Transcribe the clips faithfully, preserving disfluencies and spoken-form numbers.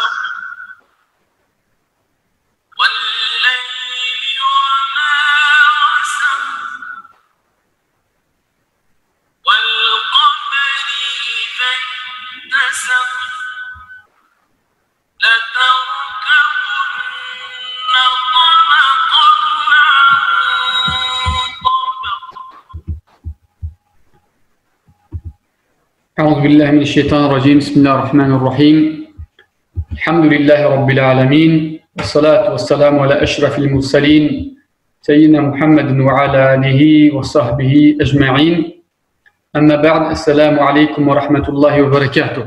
أعوذ بالله من الشيطان الرجيم بسم الله الرحمن الرحيم الحمد لله رب العالمين والصلاة والسلام على أشرف المرسلين سيدنا محمد وعلى آله وصحبه أجمعين أما بعد السلام عليكم ورحمة الله وبركاته.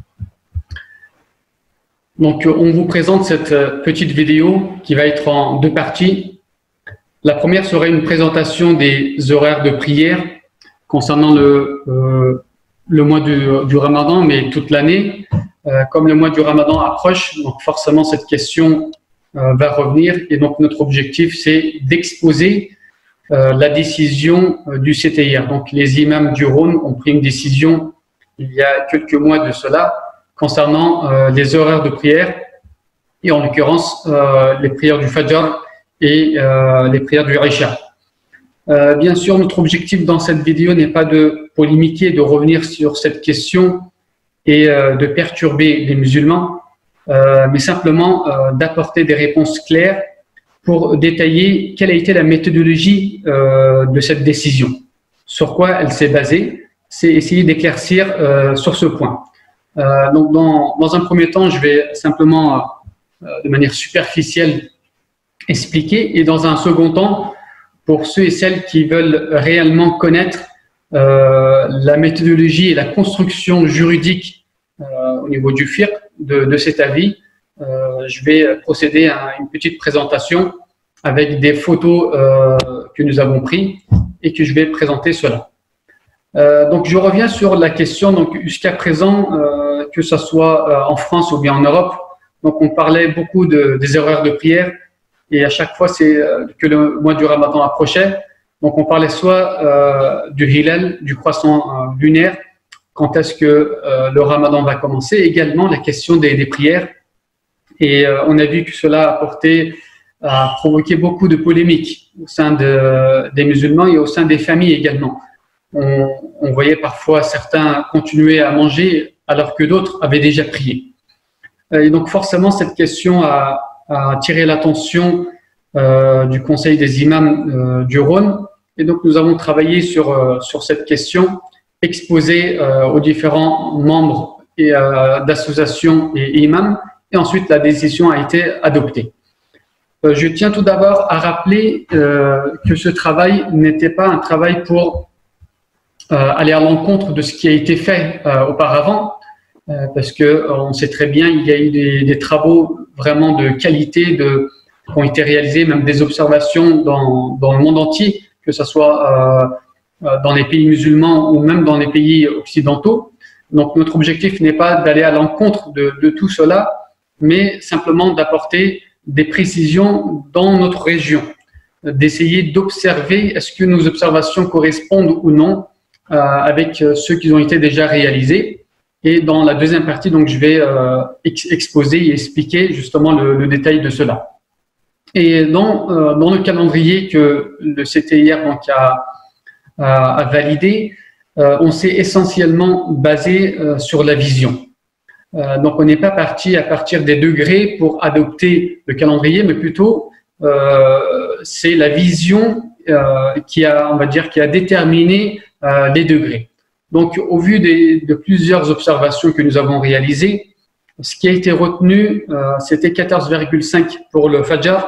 Donc on vous présente cette petite vidéo qui va être en deux parties. La première sera une présentation des horaires de prière concernant le euh, le mois du, du Ramadan, mais toute l'année. Euh, comme le mois du Ramadan approche, donc forcément cette question euh, va revenir. Et donc notre objectif, c'est d'exposer euh, la décision euh, du C T I R. Donc les imams du Rhône ont pris une décision il y a quelques mois de cela concernant euh, les horaires de prière et en l'occurrence euh, les prières du Fajr et euh, les prières du Isha. Euh, bien sûr, notre objectif dans cette vidéo n'est pas de polémiquer, de revenir sur cette question et euh, de perturber les musulmans, euh, mais simplement euh, d'apporter des réponses claires pour détailler quelle a été la méthodologie euh, de cette décision, sur quoi elle s'est basée. C'est essayer d'éclaircir euh, sur ce point. Euh, donc, dans, dans un premier temps, je vais simplement, euh, de manière superficielle, expliquer, et dans un second temps, pour ceux et celles qui veulent réellement connaître euh, la méthodologie et la construction juridique euh, au niveau du fiqh de, de cet avis, euh, je vais procéder à une petite présentation avec des photos euh, que nous avons prises et que je vais présenter cela. Euh, donc je reviens sur la question, donc jusqu'à présent, euh, que ce soit euh, en France ou bien en Europe, donc on parlait beaucoup de, des horaires de prière. Et à chaque fois, c'est que le mois du Ramadan approchait. Donc, on parlait soit euh, du hilal, du croissant euh, lunaire, quand est-ce que euh, le Ramadan va commencer, également la question des, des prières. Et euh, on a vu que cela a apporté, a provoqué beaucoup de polémiques au sein de, des musulmans et au sein des familles également. On, on voyait parfois certains continuer à manger alors que d'autres avaient déjà prié. Et donc, forcément, cette question a à attirer l'attention euh, du Conseil des imams euh, du Rhône. Et donc, nous avons travaillé sur, euh, sur cette question, exposé euh, aux différents membres et, euh, d'associations et, et imams, et ensuite la décision a été adoptée. Euh, je tiens tout d'abord à rappeler euh, que ce travail n'était pas un travail pour euh, aller à l'encontre de ce qui a été fait euh, auparavant, euh, parce qu'on euh, sait très bien il y a eu des, des travaux vraiment de qualité de, qui ont été réalisés, même des observations dans, dans le monde entier, que ce soit euh, dans les pays musulmans ou même dans les pays occidentaux. Donc notre objectif n'est pas d'aller à l'encontre de, de tout cela, mais simplement d'apporter des précisions dans notre région, d'essayer d'observer est-ce que nos observations correspondent ou non euh, avec ceux qui ont été déjà réalisés. Et dans la deuxième partie, donc, je vais euh, ex exposer et expliquer justement le, le détail de cela. Et dans, euh, dans le calendrier que le C T I R donc, a, a, a validé, euh, on s'est essentiellement basé euh, sur la vision. Euh, donc, on n'est pas parti à partir des degrés pour adopter le calendrier, mais plutôt euh, c'est la vision euh, qui a, on va dire, qui a déterminé euh, les degrés. Donc, au vu des, de plusieurs observations que nous avons réalisées, ce qui a été retenu, euh, c'était quatorze virgule cinq pour le Fajr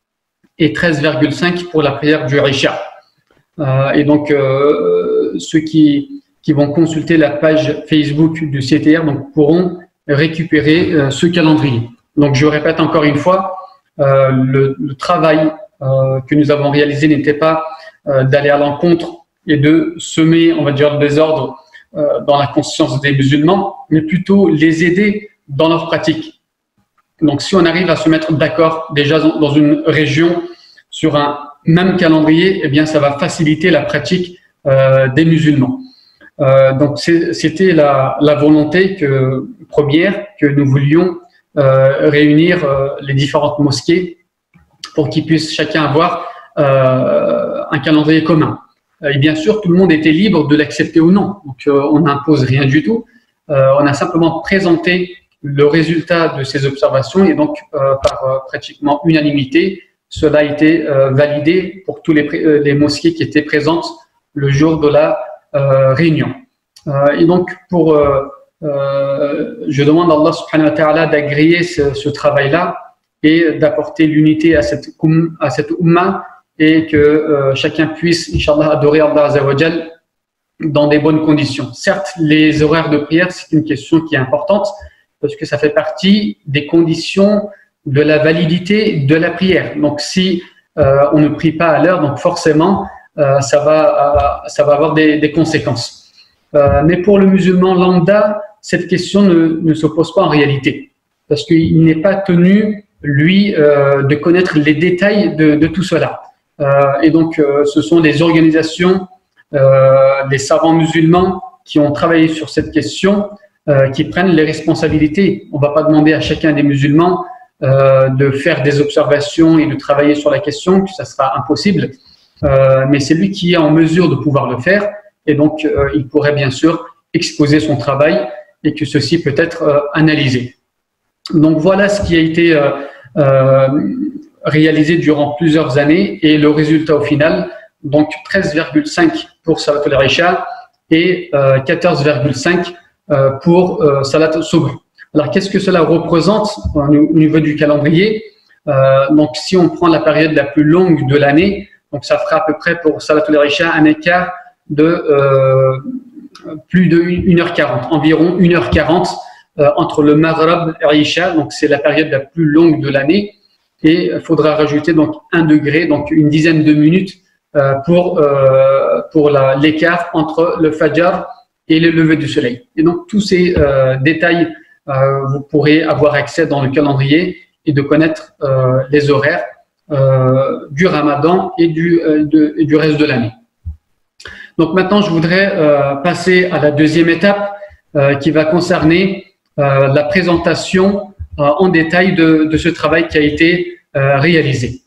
et treize virgule cinq pour la prière du Isha. Euh, et donc, euh, ceux qui, qui vont consulter la page Facebook du C T R donc, pourront récupérer euh, ce calendrier. Donc, je répète encore une fois, euh, le, le travail euh, que nous avons réalisé n'était pas euh, d'aller à l'encontre et de semer, on va dire, le désordre euh, dans la conscience des musulmans, mais plutôt les aider dans leur pratique. Donc, si on arrive à se mettre d'accord déjà dans une région sur un même calendrier, eh bien, ça va faciliter la pratique euh, des musulmans. Euh, donc, c'était la, la volonté que, première que nous voulions euh, réunir euh, les différentes mosquées pour qu'ils puissent chacun avoir euh, un calendrier commun. Et bien sûr, tout le monde était libre de l'accepter ou non. Donc, euh, on n'impose rien du tout. Euh, on a simplement présenté le résultat de ces observations et donc, euh, par euh, pratiquement unanimité, cela a été euh, validé pour tous les, euh, les mosquées qui étaient présentes le jour de la euh, réunion. Euh, et donc, pour, euh, euh, je demande à Allah subhanahu wa ta'ala d'agréer ce, ce travail-là et d'apporter l'unité à cette, à cette ummah et que euh, chacun puisse, Inch'Allah, adorer Allah Azza wa Jal dans des bonnes conditions. Certes, les horaires de prière, c'est une question qui est importante parce que ça fait partie des conditions de la validité de la prière. Donc, si euh, on ne prie pas à l'heure, donc forcément, euh, ça va, euh, ça va avoir des, des conséquences. Euh, mais pour le musulman lambda, cette question ne, ne se pose pas en réalité parce qu'il n'est pas tenu, lui, euh, de connaître les détails de, de tout cela. Euh, et donc, euh, ce sont les organisations, euh, des savants musulmans qui ont travaillé sur cette question, euh, qui prennent les responsabilités. On ne va pas demander à chacun des musulmans euh, de faire des observations et de travailler sur la question, que ça sera impossible. Euh, mais c'est lui qui est en mesure de pouvoir le faire. Et donc, euh, il pourrait bien sûr exposer son travail et que ceci peut être euh, analysé. Donc, voilà ce qui a été euh, euh, réalisé durant plusieurs années et le résultat au final, donc treize virgule cinq pour Salat al-Isha et euh, quatorze virgule cinq euh, pour euh, Salat al-Subh. Alors qu'est-ce que cela représente au niveau du calendrier? euh, Donc si on prend la période la plus longue de l'année, donc ça fera à peu près pour Salat al-Isha un écart de euh, plus de une heure quarante, environ une heure quarante euh, entre le Maghrib et l'Isha, donc c'est la période la plus longue de l'année. Et il faudra rajouter donc un degré, donc une dizaine de minutes euh, pour, euh, pour l'écart entre le Fajr et le lever du soleil. Et donc tous ces euh, détails, euh, vous pourrez avoir accès dans le calendrier et de connaître euh, les horaires euh, du Ramadan et du, euh, de, et du reste de l'année. Donc maintenant, je voudrais euh, passer à la deuxième étape euh, qui va concerner euh, la présentation en détail de, de ce travail qui a été euh, réalisé.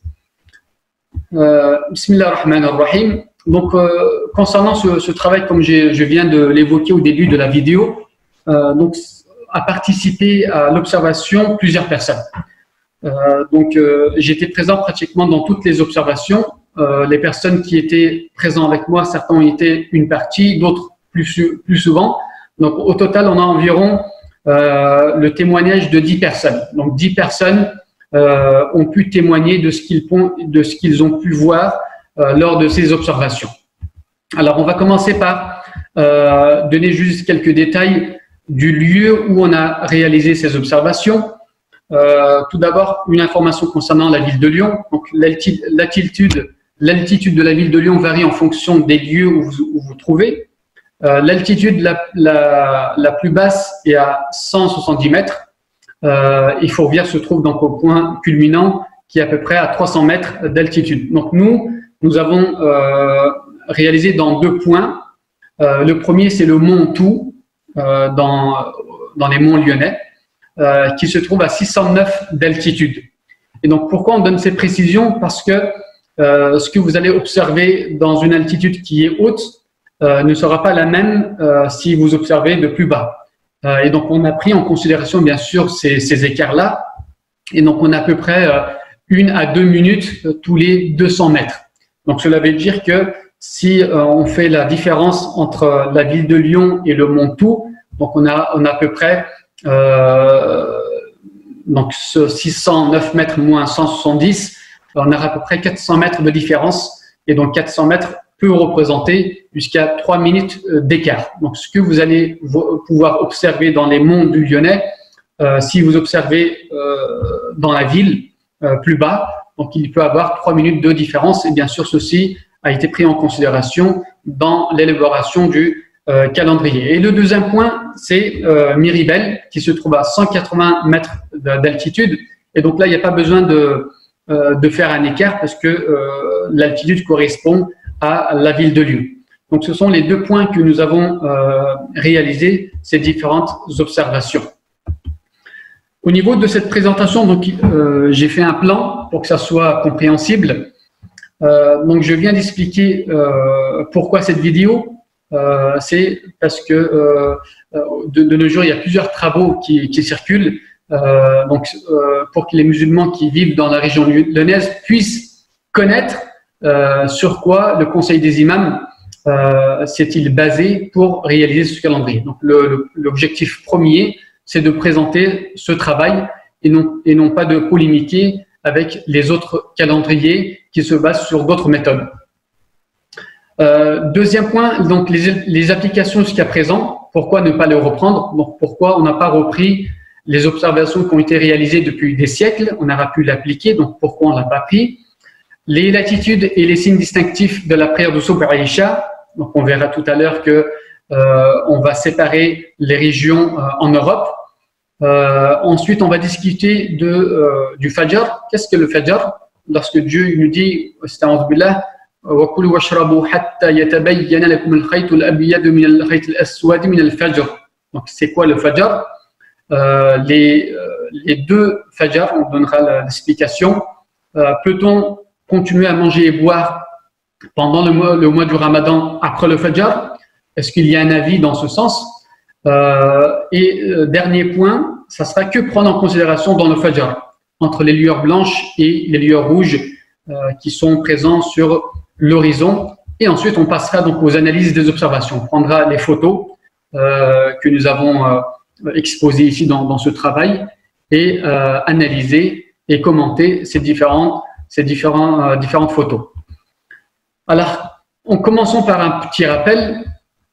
Euh, Bismillah ar-Rahman ar-Rahim. Donc, euh, concernant ce, ce travail, comme je viens de l'évoquer au début de la vidéo, euh, donc, a participé à l'observation plusieurs personnes. Euh, donc, euh, j'étais présent pratiquement dans toutes les observations. Euh, les personnes qui étaient présentes avec moi, certains ont été une partie, d'autres plus, plus souvent. Donc, au total, on a environ Euh, le témoignage de dix personnes. Donc, dix personnes euh, ont pu témoigner de ce qu'ils de ce qu'ils ont pu voir euh, lors de ces observations. Alors, on va commencer par euh, donner juste quelques détails du lieu où on a réalisé ces observations. Euh, tout d'abord, une information concernant la ville de Lyon. Donc, l'altitude, l'altitude de la ville de Lyon varie en fonction des lieux où vous où vous trouvez. Euh, L'altitude la, la, la plus basse est à cent soixante-dix mètres. Euh, et Fourvière se trouve donc au point culminant qui est à peu près à trois cents mètres d'altitude. Donc nous, nous avons euh, réalisé dans deux points. Euh, le premier, c'est le mont Tout, euh, dans, dans les monts lyonnais, euh, qui se trouve à six cent neuf d'altitude. Et donc pourquoi on donne ces précisions? Parce que euh, ce que vous allez observer dans une altitude qui est haute, Euh, ne sera pas la même euh, si vous observez de plus bas. Euh, et donc, on a pris en considération, bien sûr, ces, ces écarts-là. Et donc, on a à peu près euh, une à deux minutes euh, tous les deux cents mètres. Donc, cela veut dire que si euh, on fait la différence entre la ville de Lyon et le mont Tout, donc on a, on a à peu près euh, donc ce six cent neuf mètres moins cent soixante-dix, on aura à peu près quatre cents mètres de différence. Et donc, quatre cents mètres peut représenter jusqu'à trois minutes d'écart. Donc, ce que vous allez pouvoir observer dans les monts du Lyonnais, euh, si vous observez euh, dans la ville euh, plus bas, donc il peut y avoir trois minutes de différence. Et bien sûr, ceci a été pris en considération dans l'élaboration du euh, calendrier. Et le deuxième point, c'est euh, Miribel, qui se trouve à cent quatre-vingts mètres d'altitude. Et donc là, il n'y a pas besoin de, euh, de faire un écart parce que euh, l'altitude correspond à la ville de Lyon. Donc, ce sont les deux points que nous avons euh, réalisés, ces différentes observations. Au niveau de cette présentation, donc euh, j'ai fait un plan pour que ça soit compréhensible. Euh, donc je viens d'expliquer euh, pourquoi cette vidéo. Euh, c'est parce que euh, de, de nos jours, il y a plusieurs travaux qui, qui circulent. Euh, donc, euh, pour que les musulmans qui vivent dans la région lyonnaise puissent connaître euh, sur quoi le Conseil des imams euh, s'est-il basé pour réaliser ce calendrier. Donc, l'objectif premier, c'est de présenter ce travail et non, et non pas de polémiquer avec les autres calendriers qui se basent sur d'autres méthodes. Euh, deuxième point, donc les, les applications jusqu'à présent, pourquoi ne pas les reprendre? Donc, pourquoi on n'a pas repris les observations qui ont été réalisées depuis des siècles, on aura pu l'appliquer, donc pourquoi on ne l'a pas pris? Les latitudes et les signes distinctifs de la prière de Subh et Isha, donc on verra tout à l'heure que euh, on va séparer les régions euh, en Europe. Euh, ensuite, on va discuter de, euh, du Fajr. Qu'est-ce que le Fajr? Lorsque Dieu nous dit, وَكُلُوا وَاشْرَبُوا حَتَّى يَتَبَيَّنَ لَكُمُ الْخَيْطُ الْأَبْيَضُ مِنَ الْخَيْطِ الْأَسْوَدِ مِنَ الْفَجْرِ. Donc, c'est quoi le Fajr? Euh, les, euh, les deux Fajr, on donnera l'explication. Euh, Peut-on continuer à manger et boire pendant le mois, le mois du Ramadan après le Fajr? Est-ce qu'il y a un avis dans ce sens? euh, Et euh, dernier point, ça sera que prendre en considération dans le Fajr, entre les lueurs blanches et les lueurs rouges euh, qui sont présents sur l'horizon. Et ensuite, on passera donc aux analyses des observations. On prendra les photos euh, que nous avons euh, exposées ici dans, dans ce travail et euh, analyser et commenter ces différentes, ces différents, euh, différentes photos. Alors, en commençant par un petit rappel,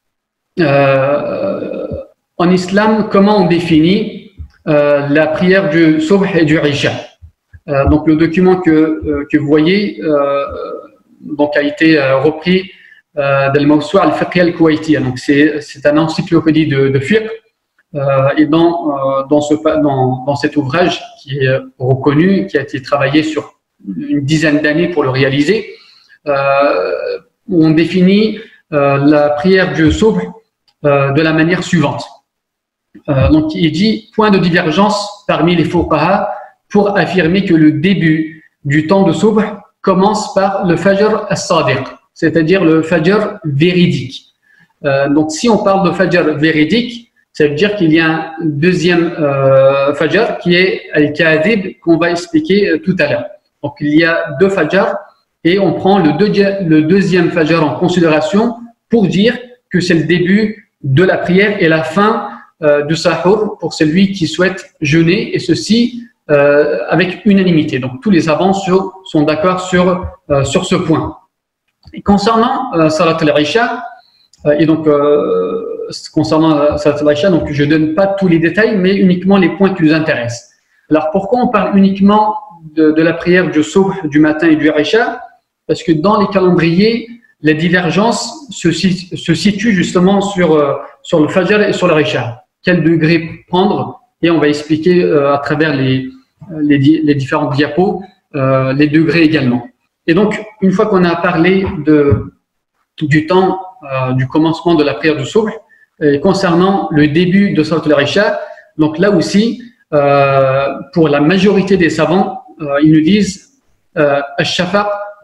euh, en islam, comment on définit euh, la prière du Subh et du Isha? Euh, donc, le document que, euh, que vous voyez euh, donc, a été euh, repris euh, de l'Mawsu'a al-Fiqhiyya al-Kuwaitiyya. Donc, c'est un encyclopédie de, de fiqh. Euh, et dans, euh, dans, ce, dans, dans cet ouvrage qui est reconnu, qui a été travaillé sur une dizaine d'années pour le réaliser, euh, on définit euh, la prière du Subh euh, de la manière suivante. Euh, donc, il dit point de divergence parmi les fuqaha pour affirmer que le début du temps de Subh commence par le Fajr as-Sadiq, c'est-à-dire le Fajr véridique. Euh, donc, si on parle de Fajr véridique, ça veut dire qu'il y a un deuxième euh, Fajr qui est Al-Kadhib qu'on va expliquer euh, tout à l'heure. Donc, il y a deux Fajr et on prend le, deux, le deuxième Fajr en considération pour dire que c'est le début de la prière et la fin euh, du Sahur pour celui qui souhaite jeûner, et ceci euh, avec unanimité. Donc, tous les savants sur, sont d'accord sur, euh, sur ce point. Et concernant euh, Salat al-Isha, euh, et donc euh, concernant Salat al-Isha, donc je ne donne pas tous les détails, mais uniquement les points qui nous intéressent. Alors, pourquoi on parle uniquement de, de la prière du Subh du matin et du Isha? Parce que dans les calendriers, la divergence se, se situe justement sur, euh, sur le Fajr et sur le Isha. Quel degré prendre? Et on va expliquer euh, à travers les, les, les différentes diapos euh, les degrés également. Et donc, une fois qu'on a parlé de, du temps, euh, du commencement de la prière du Subh, et concernant le début de Salat al-Isha, donc là aussi, euh, pour la majorité des savants, euh, ils nous disent euh, al-Shafaq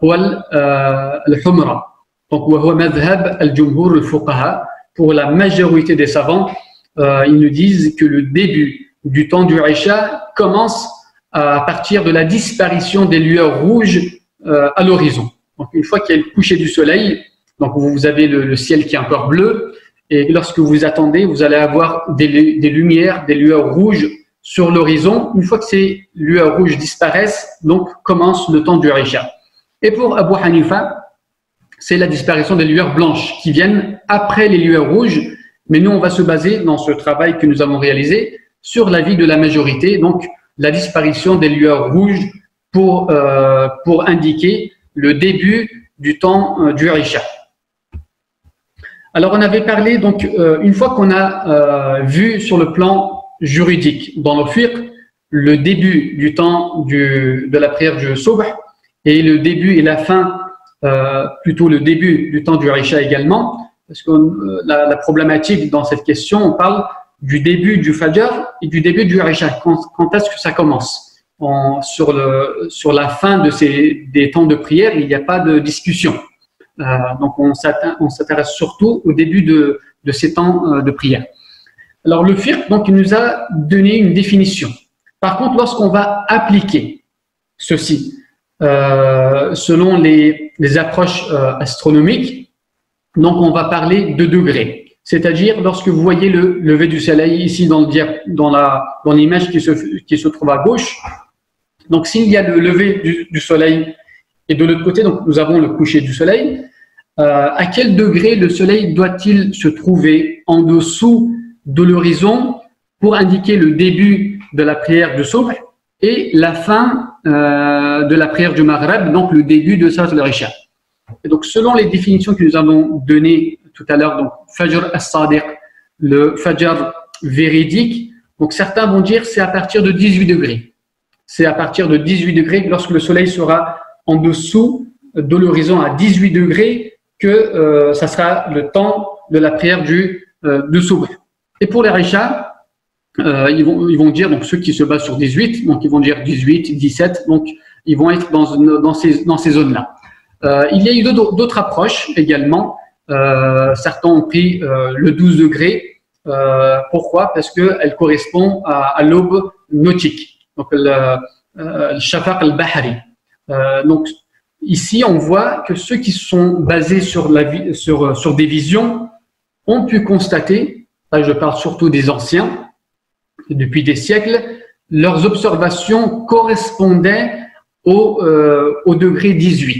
wal-Humra. Donc, wa huwa madhhab al-Jumhur al-Fuqaha. Pour la majorité des savants, euh, ils nous disent que le début du temps du Isha commence à partir de la disparition des lueurs rouges euh, à l'horizon. Donc, une fois qu'il y a le coucher du soleil, donc vous avez le, le ciel qui est encore bleu, et lorsque vous attendez, vous allez avoir des, des lumières, des lueurs rouges sur l'horizon. Une fois que ces lueurs rouges disparaissent, donc commence le temps du Isha. Et pour Abu Hanifa, c'est la disparition des lueurs blanches qui viennent après les lueurs rouges. Mais nous, on va se baser dans ce travail que nous avons réalisé sur l'avis de la majorité, donc la disparition des lueurs rouges pour, euh, pour indiquer le début du temps euh, du Isha. Alors, on avait parlé, donc, euh, une fois qu'on a euh, vu sur le plan juridique, dans le fiqh, le début du temps du, de la prière du Subh et le début et la fin, euh, plutôt le début du temps du Isha également, parce que euh, la, la problématique dans cette question, on parle du début du Fajr et du début du Isha. Quand, quand est-ce que ça commence? En, sur, le, sur la fin de ces, des temps de prière, il n'y a pas de discussion. Euh, donc, on s'intéresse surtout au début de, de ces temps euh, de prière. Alors, le fiqh, donc, il nous a donné une définition. Par contre, lorsqu'on va appliquer ceci, euh, selon les, les approches euh, astronomiques, donc, on va parler de degrés. C'est-à-dire, lorsque vous voyez le lever du soleil ici dans, le, dans, la, dans l'image qui se, qui se trouve à gauche, donc s'il y a le lever du, du soleil et de l'autre côté, donc nous avons le coucher du soleil, euh, à quel degré le soleil doit-il se trouver en dessous de l'horizon pour indiquer le début de la prière du Subh et la fin euh, de la prière du Maghrib, donc le début de Salat al-Isha. Et donc, selon les définitions que nous avons données tout à l'heure, donc Fajr as-Sadiq, le Fajr véridique, donc certains vont dire c'est à partir de dix-huit degrés. C'est à partir de dix-huit degrés, lorsque le soleil sera en dessous de l'horizon à dix-huit degrés, que euh, ça sera le temps de la prière du, euh, du Subh. Et pour les Isha, euh, ils, vont, ils vont dire, donc ceux qui se basent sur dix-huit, donc ils vont dire dix-huit, dix-sept, donc ils vont être dans, dans ces, dans ces zones-là. Euh, il y a eu d'autres approches également. Euh, certains ont pris euh, le douze degrés. Euh, pourquoi? Parce qu'elle correspond à, à l'aube nautique, donc le, euh, le Shafaq al-Bahri. Euh, donc ici, on voit que ceux qui sont basés sur, la, sur, sur des visions ont pu constater, là je parle surtout des anciens, depuis des siècles, leurs observations correspondaient au, euh, au degré dix-huit.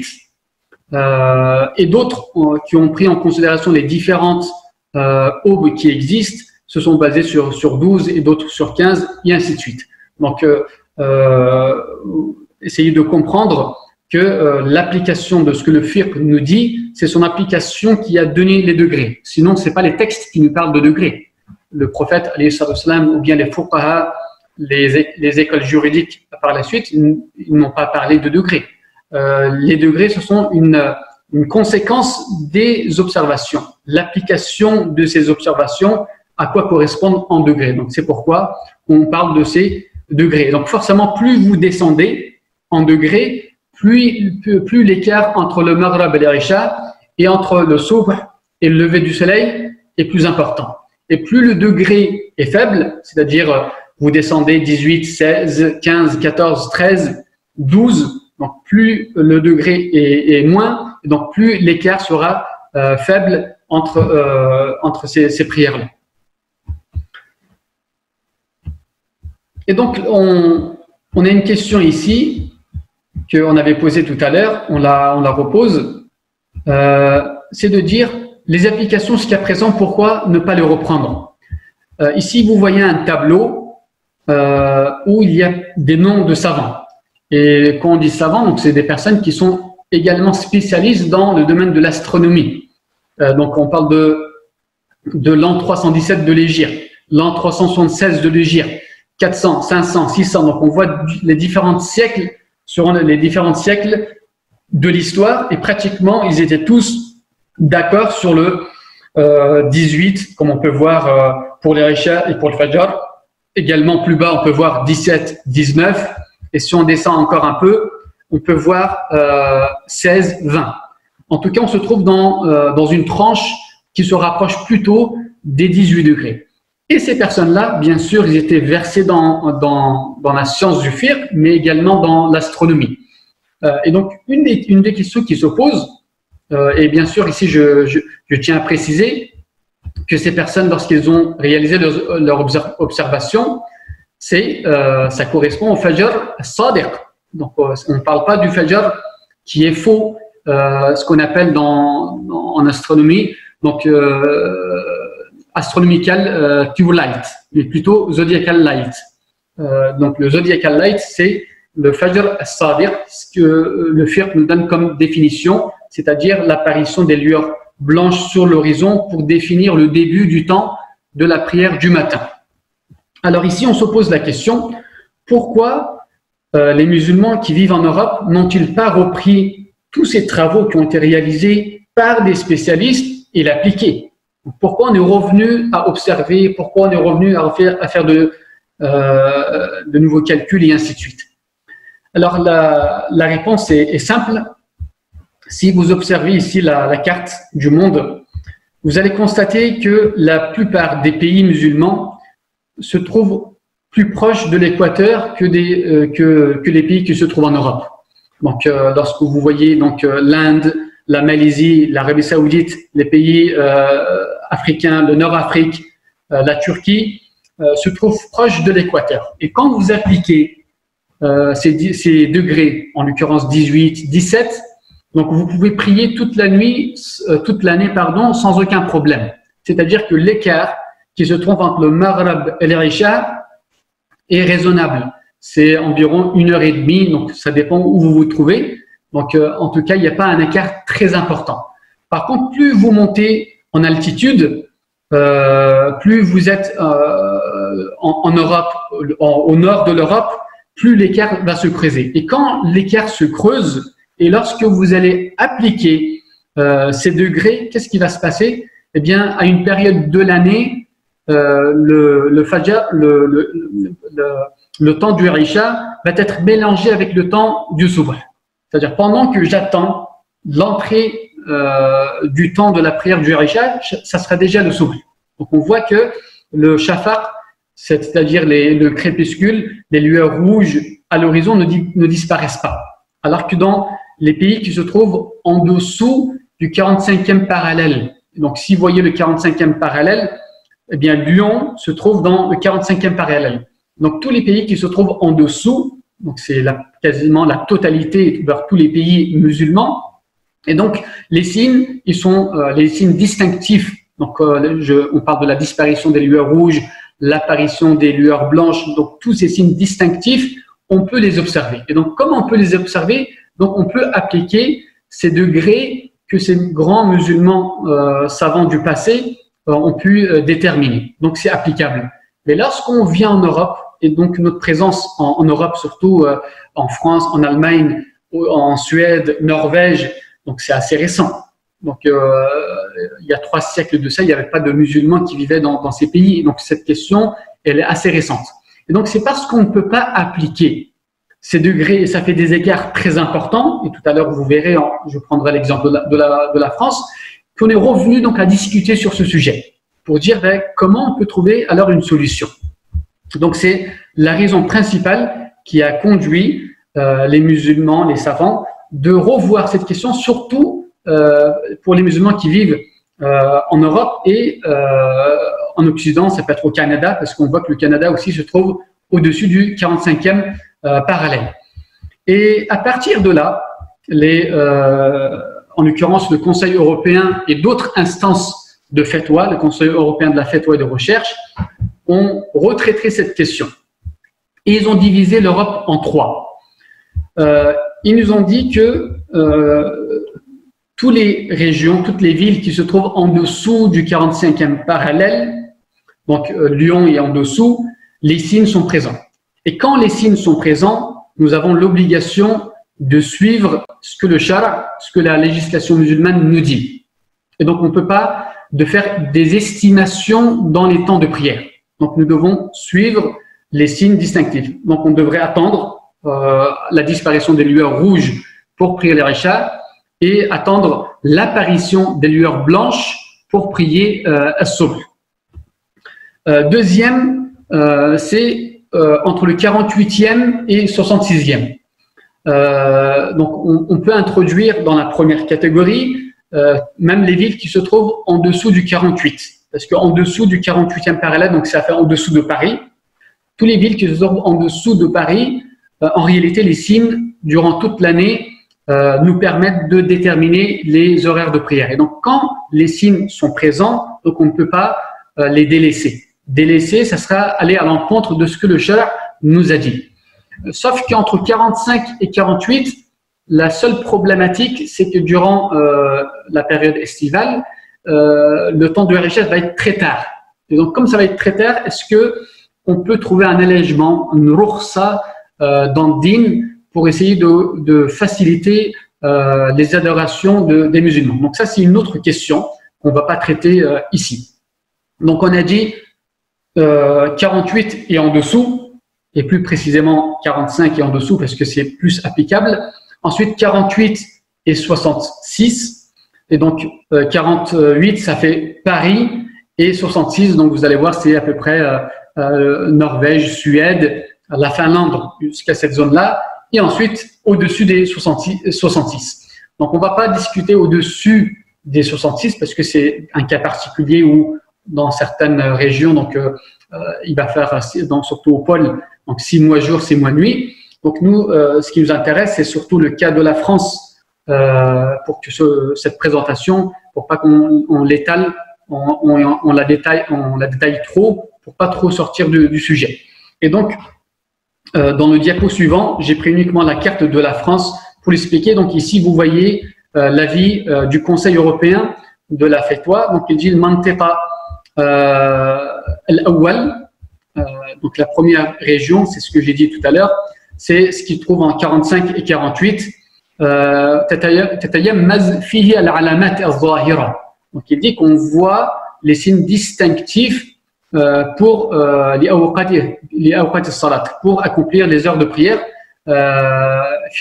Euh, et d'autres euh, qui ont pris en considération les différentes euh, aubes qui existent se sont basés sur, sur douze et d'autres sur quinze et ainsi de suite. Donc, euh, euh, essayez de comprendre que euh, l'application de ce que le fiqh nous dit, c'est son application qui a donné les degrés. Sinon, ce n'est pas les textes qui nous parlent de degrés. Le prophète, alayhi salam, ou bien les fuqaha, les, les écoles juridiques par la suite, ils, ils n'ont pas parlé de degrés. Euh, les degrés, ce sont une, une conséquence des observations. L'application de ces observations, à quoi correspondent en degrés. Donc, c'est pourquoi on parle de ces degrés. Donc, forcément, plus vous descendez en degrés, plus, plus, plus l'écart entre le Maghrib et l'Isha et entre le Subh et le lever du soleil est plus important. Et plus le degré est faible, c'est-à-dire vous descendez dix-huit, seize, quinze, quatorze, treize, douze, donc plus le degré est, est moins, donc plus l'écart sera euh, faible entre, euh, entre ces, ces prières-là. Et donc, on, on a une question ici qu'on avait posée tout à l'heure, on la, on la repose, euh, c'est de dire les applications jusqu'à présent, pourquoi ne pas les reprendre? euh, Ici, vous voyez un tableau euh, où il y a des noms de savants. Et quand on dit savants, donc c'est des personnes qui sont également spécialistes dans le domaine de l'astronomie. Euh, donc, on parle de, de l'an trois cent dix-sept de l'Hégire, l'an trois cent soixante-seize de l'Hégire, quatre cents, cinq cents, six cents. Donc, on voit les différents siècles, sur les différents siècles de l'histoire, et pratiquement, ils étaient tous d'accord sur le euh, dix-huit, comme on peut voir euh, pour les Isha et pour le Fajr. Également, plus bas, on peut voir dix-sept, dix-neuf. Et si on descend encore un peu, on peut voir euh, seize, vingt. En tout cas, on se trouve dans, euh, dans une tranche qui se rapproche plutôt des dix-huit degrés. Et ces personnes-là, bien sûr, ils étaient versés dans, dans, dans la science du fiqh, mais également dans l'astronomie. Euh, et donc, une des, une des questions qui se pose, euh, et bien sûr, ici, je, je, je tiens à préciser que ces personnes, lorsqu'ils ont réalisé leur, leur observation, c'est, euh, ça correspond au Fajr as-Sadiq. Donc, euh, on ne parle pas du Fajr qui est faux, euh, ce qu'on appelle dans, dans, en astronomie, donc euh, astronomical euh, tube light, mais plutôt zodiacal light. Euh, donc, le zodiacal light, c'est le Fajr as-Sadiq, ce que le fiqh nous donne comme définition, c'est-à-dire l'apparition des lueurs blanches sur l'horizon pour définir le début du temps de la prière du matin. Alors ici, on se pose la question, pourquoi euh, les musulmans qui vivent en Europe n'ont-ils pas repris tous ces travaux qui ont été réalisés par des spécialistes et l'appliquer? Pourquoi on est revenu à observer, pourquoi on est revenu à faire, à faire de, euh, de nouveaux calculs et ainsi de suite. Alors, la, la réponse est, est simple. Si vous observez ici la, la carte du monde, vous allez constater que la plupart des pays musulmans se trouvent plus proches de l'équateur que, des, euh, que, que les pays qui se trouvent en Europe. Donc, euh, lorsque vous voyez donc euh, l'Inde, la Malaisie, l'Arabie Saoudite, les pays euh, africains, le Nord-Afrique, euh, la Turquie, euh, se trouvent proches de l'équateur. Et quand vous appliquez euh, ces, ces degrés, en l'occurrence dix-huit, dix-sept, donc vous pouvez prier toute la nuit, euh, toute l'année, pardon, sans aucun problème. C'est-à-dire que l'écart qui se trouve entre le Maghreb et l'Isha est raisonnable. C'est environ une heure et demie, donc ça dépend où vous vous trouvez. Donc, euh, en tout cas, il n'y a pas un écart très important. Par contre, plus vous montez en altitude, euh, plus vous êtes euh, en, en Europe, en, au nord de l'Europe, plus l'écart va se creuser. Et quand l'écart se creuse, et lorsque vous allez appliquer euh, ces degrés, qu'est-ce qui va se passer? Eh bien, à une période de l'année, euh, le, le fajr, le, le, le, le temps du Isha va être mélangé avec le temps du Subh. C'est-à-dire, pendant que j'attends l'entrée euh, du temps de la prière du Isha, ça sera déjà le Subh. Donc, on voit que le Shafaq, c'est-à-dire les, le crépuscule, les lueurs rouges à l'horizon ne, ne disparaissent pas. Alors que dans les pays qui se trouvent en dessous du quarante-cinquième parallèle, donc si vous voyez le quarante-cinquième parallèle, eh bien Lyon se trouve dans le quarante-cinquième parallèle. Donc tous les pays qui se trouvent en dessous, donc c'est quasiment la totalité de tous les pays musulmans, et donc les signes, ils sont euh, les signes distinctifs. Donc euh, je, on parle de la disparition des lueurs rouges, l'apparition des lueurs blanches, donc tous ces signes distinctifs, on peut les observer. Et donc, comment on peut les observer? Donc, on peut appliquer ces degrés que ces grands musulmans euh, savants du passé euh, ont pu euh, déterminer. Donc, c'est applicable. Mais lorsqu'on vient en Europe, et donc notre présence en, en Europe, surtout euh, en France, en Allemagne, en Suède, Norvège, donc c'est assez récent. Donc, euh, il y a trois siècles de ça, il n'y avait pas de musulmans qui vivaient dans, dans ces pays. Donc, cette question, elle est assez récente. Et donc, c'est parce qu'on ne peut pas appliquer ces degrés, et ça fait des écarts très importants, et tout à l'heure, vous verrez, je prendrai l'exemple de la, de, la, de la France, qu'on est revenu donc à discuter sur ce sujet, pour dire ben, comment on peut trouver alors une solution. Donc, c'est la raison principale qui a conduit euh, les musulmans, les savants, de revoir cette question, surtout euh, pour les musulmans qui vivent euh, en Europe et euh, en Occident, ça peut être au Canada, parce qu'on voit que le Canada aussi se trouve au-dessus du quarante-cinquième euh, parallèle. Et à partir de là, les, euh, en l'occurrence le Conseil européen et d'autres instances de fatwa, le Conseil européen de la fatwa et de recherche, ont retraité cette question. Et ils ont divisé l'Europe en trois. Euh, ils nous ont dit que euh, toutes les régions, toutes les villes qui se trouvent en dessous du quarante-cinquième parallèle, donc euh, Lyon est en dessous, les signes sont présents. Et quand les signes sont présents, nous avons l'obligation de suivre ce que le shara, ce que la législation musulmane nous dit. Et donc on ne peut pas de faire des estimations dans les temps de prière. Donc nous devons suivre les signes distinctifs. Donc on devrait attendre euh, la disparition des lueurs rouges pour prier les Isha et attendre l'apparition des lueurs blanches pour prier euh, as-subh. Euh, deuxième, euh, c'est euh, entre le quarante-huitième et soixante-sixième. Euh, donc, on, on peut introduire dans la première catégorie euh, même les villes qui se trouvent en dessous du quarante-huit. Parce qu'en dessous du quarante-huitième parallèle, donc ça fait en dessous de Paris, toutes les villes qui se trouvent en dessous de Paris, euh, en réalité, les signes, durant toute l'année, euh, nous permettent de déterminer les horaires de prière. Et donc, quand les signes sont présents, donc on ne peut pas euh, les délaisser. Délaisser, ça sera aller à l'encontre de ce que le shara nous a dit. Sauf qu'entre quarante-cinq et quarante-huit, la seule problématique, c'est que durant euh, la période estivale, euh, le temps de Isha va être très tard. Et donc, comme ça va être très tard, est-ce que on peut trouver un allègement, une rukhsa euh, dans le din pour essayer de, de faciliter euh, les adorations de, des musulmans? Donc ça, c'est une autre question qu'on ne va pas traiter euh, ici. Donc, on a dit euh, quarante-huit et en dessous, et plus précisément quarante-cinq et en dessous parce que c'est plus applicable. Ensuite, quarante-huit et soixante-six. Et donc, euh, quarante-huit, ça fait Paris, et soixante-six, donc vous allez voir, c'est à peu près euh, euh, Norvège, Suède, la Finlande, jusqu'à cette zone-là. Et ensuite, au-dessus des soixante-six. Donc, on ne va pas discuter au-dessus des soixante-six parce que c'est un cas particulier où dans certaines régions, donc euh, euh, il va faire, donc, surtout au pôle, donc six mois jour, six mois nuit. Donc nous, euh, ce qui nous intéresse, c'est surtout le cas de la France euh, pour que ce, cette présentation, pour pas qu'on on l'étale, on, on, on la détaille, on la détaille trop, pour pas trop sortir du, du sujet. Et donc, euh, dans le diapo suivant, j'ai pris uniquement la carte de la France pour l'expliquer. Donc ici, vous voyez euh, l'avis euh, du Conseil européen de la Fatwa. Donc il dit le mantiqa al-awwal, euh, donc la première région, c'est ce que j'ai dit tout à l'heure, c'est ce qui se trouve en quarante-cinq et quarante-huit. Euh, donc il dit qu'on voit les signes distinctifs euh, pour euh, pour accomplir les heures de prière euh,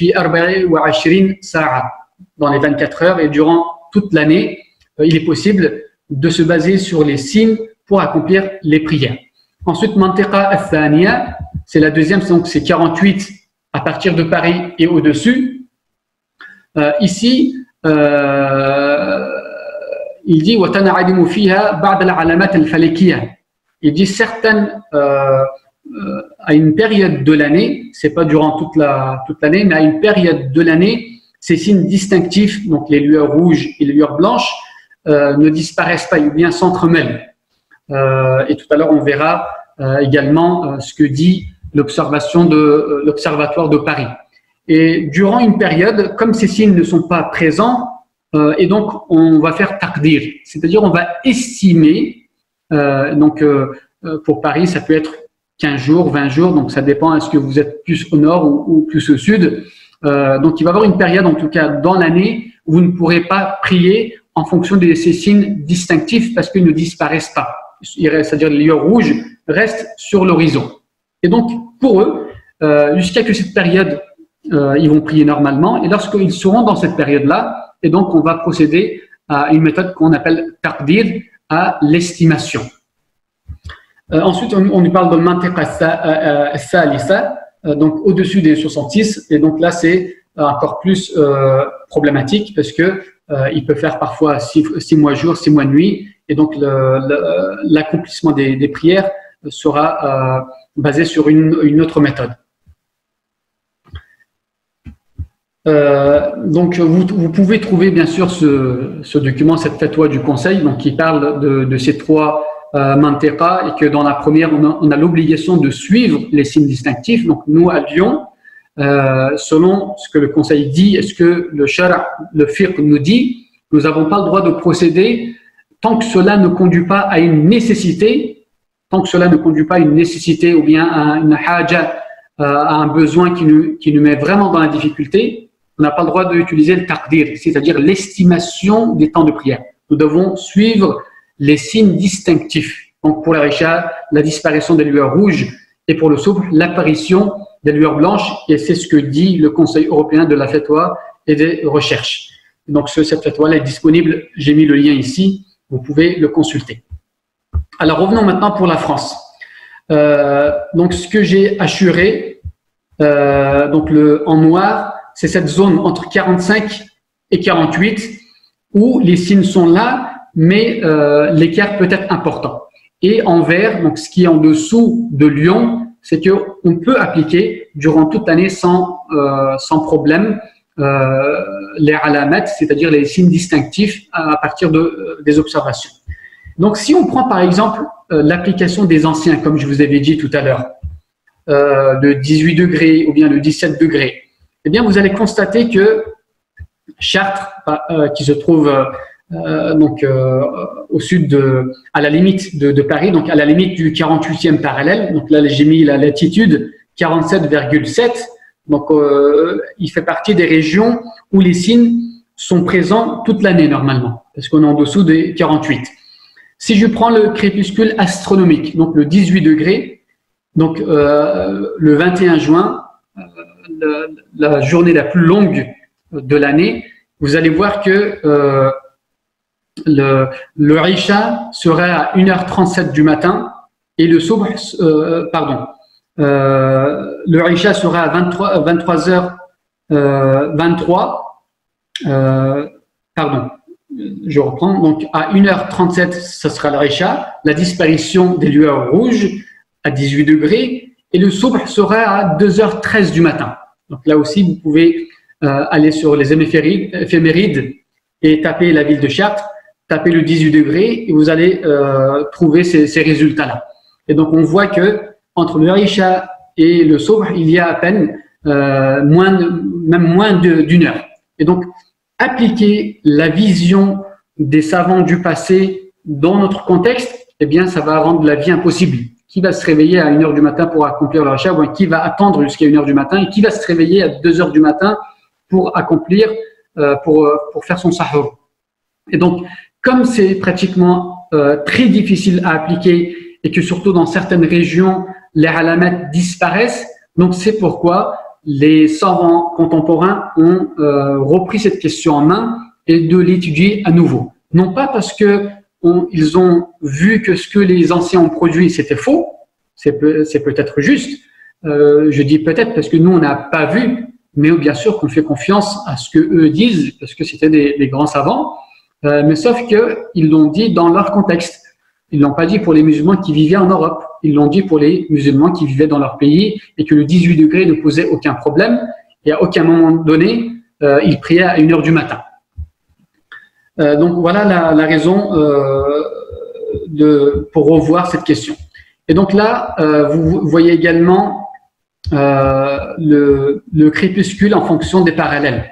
dans les vingt-quatre heures, et durant toute l'année, euh, il est possible de se baser sur les signes pour accomplir les prières. Ensuite, mantiqa al-thaniya, c'est la deuxième, donc c'est quarante-huit à partir de Paris et au-dessus. Euh, ici, euh, il dit il dit certaines euh, euh, à une période de l'année, c'est pas durant toute la toute l'année, mais à une période de l'année, ces signes distinctifs, donc les lueurs rouges et les lueurs blanches, euh, ne disparaissent pas ou bien s'entremêlent. Euh, et tout à l'heure, on verra euh, également euh, ce que dit l'observation de euh, l'Observatoire de Paris. Et durant une période, comme ces signes ne sont pas présents, euh, et donc on va faire taqdir, c'est-à-dire on va estimer, euh, donc euh, pour Paris, ça peut être quinze jours, vingt jours, donc ça dépend, est-ce que vous êtes plus au nord ou, ou plus au sud. Euh, donc il va y avoir une période, en tout cas dans l'année, où vous ne pourrez pas prier en fonction de ces signes distinctifs parce qu'ils ne disparaissent pas. C'est-à-dire les lueurs rouges restent sur l'horizon. Et donc, pour eux, euh, jusqu'à que cette période, euh, ils vont prier normalement. Et lorsqu'ils seront dans cette période-là, et donc on va procéder à une méthode qu'on appelle taqdir, à l'estimation. Euh, ensuite, on, on nous parle de mantiqa thalitha, euh, donc au-dessus des soixante-six. Et donc là, c'est encore plus euh, problématique parce que euh, il peut faire parfois six, six mois jour, six mois nuit. Et donc, l'accomplissement des, des prières sera euh, basé sur une, une autre méthode. Euh, donc, vous, vous pouvez trouver bien sûr ce, ce document, cette fatwa du Conseil, donc qui parle de, de ces trois euh, mantiqa, et que dans la première, on a, on a l'obligation de suivre les signes distinctifs. Donc, nous, à Lyon, euh, selon ce que le Conseil dit, est-ce que le shara, le fiqh nous dit, nous n'avons pas le droit de procéder tant que cela ne conduit pas à une nécessité, tant que cela ne conduit pas à une nécessité ou bien à une haja, à un besoin qui nous, qui nous met vraiment dans la difficulté, on n'a pas le droit d'utiliser le taqdir, c'est-à-dire l'estimation des temps de prière. Nous devons suivre les signes distinctifs. Donc pour la richa, la disparition des lueurs rouges, et pour le soufre, l'apparition des lueurs blanches, et c'est ce que dit le Conseil européen de la fatwa et des recherches. Donc ce, cette fatwa est disponible, j'ai mis le lien ici. Vous pouvez le consulter. Alors, revenons maintenant pour la France. Euh, donc, ce que j'ai assuré, euh, donc le, en noir, c'est cette zone entre quarante-cinq et quarante-huit où les signes sont là, mais euh, l'écart peut être important. Et en vert, donc ce qui est en dessous de Lyon, c'est qu'on peut appliquer durant toute l'année sans, euh, sans problème Euh, les alamat, c'est-à-dire les signes distinctifs à partir de, euh, des observations. Donc, si on prend par exemple euh, l'application des anciens, comme je vous avais dit tout à l'heure, euh, de dix-huit degrés ou bien de dix-sept degrés, eh bien, vous allez constater que Chartres, euh, qui se trouve euh, donc euh, au sud de, à la limite de, de Paris, donc à la limite du quarante-huitième parallèle, donc là j'ai mis la latitude quarante-sept virgule sept. Donc, euh, il fait partie des régions où les signes sont présents toute l'année normalement, parce qu'on est en dessous des quarante-huit. Si je prends le crépuscule astronomique, donc le dix-huit degrés, donc euh, le vingt et un juin, euh, la, la journée la plus longue de l'année, vous allez voir que euh, le, le Isha serait à une heure trente-sept du matin et le Subh, euh, pardon, euh, le Isha sera à vingt-trois heures vingt-trois, euh, pardon, je reprends, donc à une heure trente-sept, ce sera le Isha, la disparition des lueurs rouges à dix-huit degrés, et le Subh sera à deux heures treize du matin. Donc là aussi, vous pouvez euh, aller sur les éphémérides et taper la ville de Chartres, taper le dix-huit degrés, et vous allez euh, trouver ces, ces résultats-là. Et donc, on voit que entre le Isha et le Subh, il y a à peine euh, moins de, même moins d'une heure. Et donc, appliquer la vision des savants du passé dans notre contexte, eh bien, ça va rendre la vie impossible. Qui va se réveiller à une heure du matin pour accomplir le Isha, ou qui va attendre jusqu'à une heure du matin, et qui va se réveiller à deux heures du matin pour accomplir, euh, pour, pour faire son sahur. Et donc, comme c'est pratiquement euh, très difficile à appliquer et que surtout dans certaines régions, les alamat disparaissent, donc c'est pourquoi les savants contemporains ont euh, repris cette question en main et de l'étudier à nouveau. Non pas parce que on, ils ont vu que ce que les anciens ont produit, c'était faux, c'est peut, c'est peut-être juste, euh, je dis peut-être parce que nous, on n'a pas vu, mais bien sûr qu'on fait confiance à ce que eux disent, parce que c'était des, des grands savants, euh, mais sauf qu'ils l'ont dit dans leur contexte. Ils l'ont pas dit pour les musulmans qui vivaient en Europe, ils l'ont dit pour les musulmans qui vivaient dans leur pays et que le dix-huit degrés ne posait aucun problème et à aucun moment donné, euh, ils priaient à une heure du matin. Euh, donc voilà la, la raison euh, de, pour revoir cette question. Et donc là, euh, vous voyez également euh, le, le crépuscule en fonction des parallèles.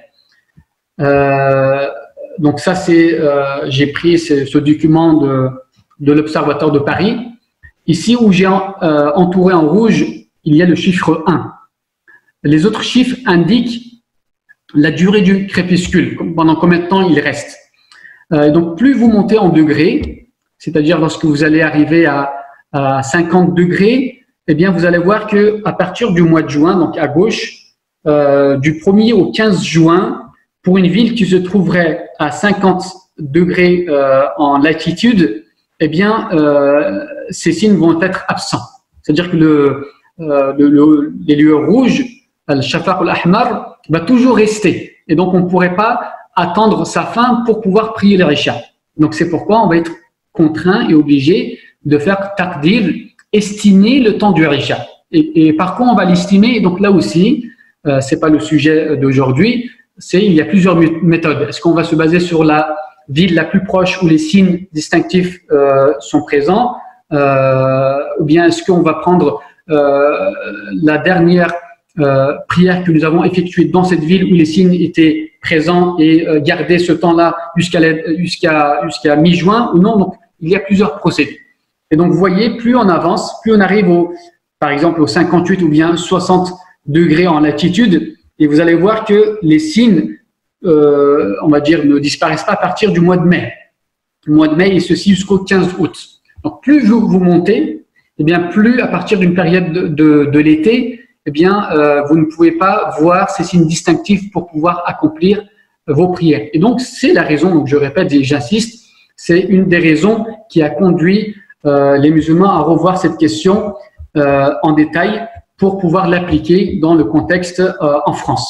Euh, donc ça, c'est, euh, j'ai pris ce, ce document de, de l'Observatoire de Paris. Ici, où j'ai euh, entouré en rouge, il y a le chiffre un. Les autres chiffres indiquent la durée du crépuscule, pendant combien de temps il reste. Euh, donc, plus vous montez en degrés, c'est-à-dire lorsque vous allez arriver à, à cinquante degrés, eh bien, vous allez voir que à partir du mois de juin, donc à gauche, euh, du premier au quinze juin, pour une ville qui se trouverait à cinquante degrés euh, en latitude, eh bien, euh, ces signes vont être absents. C'est-à-dire que le, euh, le, le, les lueurs rouges, le shafaq al-ahmar, va toujours rester. Et donc, on ne pourrait pas attendre sa fin pour pouvoir prier le Isha. Donc, c'est pourquoi on va être contraint et obligé de faire taqdir, estimer le temps du Isha. Et, et par contre, on va l'estimer. Donc là aussi, euh, c'est pas le sujet d'aujourd'hui. C'est il y a plusieurs méthodes. Est-ce qu'on va se baser sur la ville la plus proche où les signes distinctifs euh, sont présents, euh, ou bien est-ce qu'on va prendre euh, la dernière euh, prière que nous avons effectuée dans cette ville où les signes étaient présents et euh, garder ce temps-là jusqu'à jusqu'à jusqu'à mi-juin ou non. Donc il y a plusieurs procédés. Et donc vous voyez, plus on avance, plus on arrive au, par exemple au cinquante-huit ou bien soixante degrés en latitude, et vous allez voir que les signes Euh, on va dire, ne disparaissent pas à partir du mois de mai. Le mois de mai, et ceci jusqu'au quinze août. Donc, plus vous, vous montez, eh bien, plus à partir d'une période de, de, de l'été, eh bien, euh, vous ne pouvez pas voir ces signes distinctifs pour pouvoir accomplir vos prières. Et donc, c'est la raison, donc je répète et j'insiste, c'est une des raisons qui a conduit euh, les musulmans à revoir cette question euh, en détail pour pouvoir l'appliquer dans le contexte euh, en France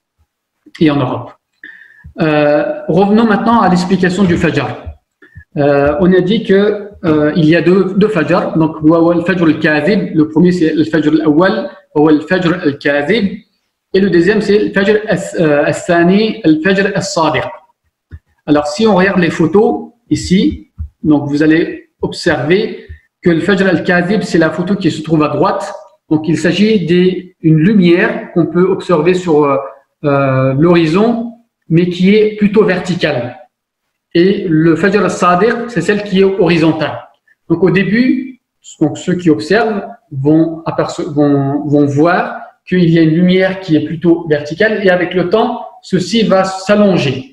et en Europe. Euh, revenons maintenant à l'explication du Fajr. Euh, on a dit que euh, il y a deux, deux Fajr. Donc, le Fajr al-Kadhib. Le premier c'est le Fajr al-Awwal, ou le Fajr al-Kadhib, et le deuxième c'est le Fajr al-Thani, le Fajr al-Sadiq. Alors, si on regarde les photos ici, donc vous allez observer que le Fajr al-Kadhib, c'est la photo qui se trouve à droite. Donc, il s'agit d'une lumière qu'on peut observer sur euh, l'horizon, mais qui est plutôt verticale. Et le Fajr al-Sadiq, c'est celle qui est horizontale. Donc au début, donc ceux qui observent vont, vont, vont voir qu'il y a une lumière qui est plutôt verticale, et avec le temps, ceci va s'allonger.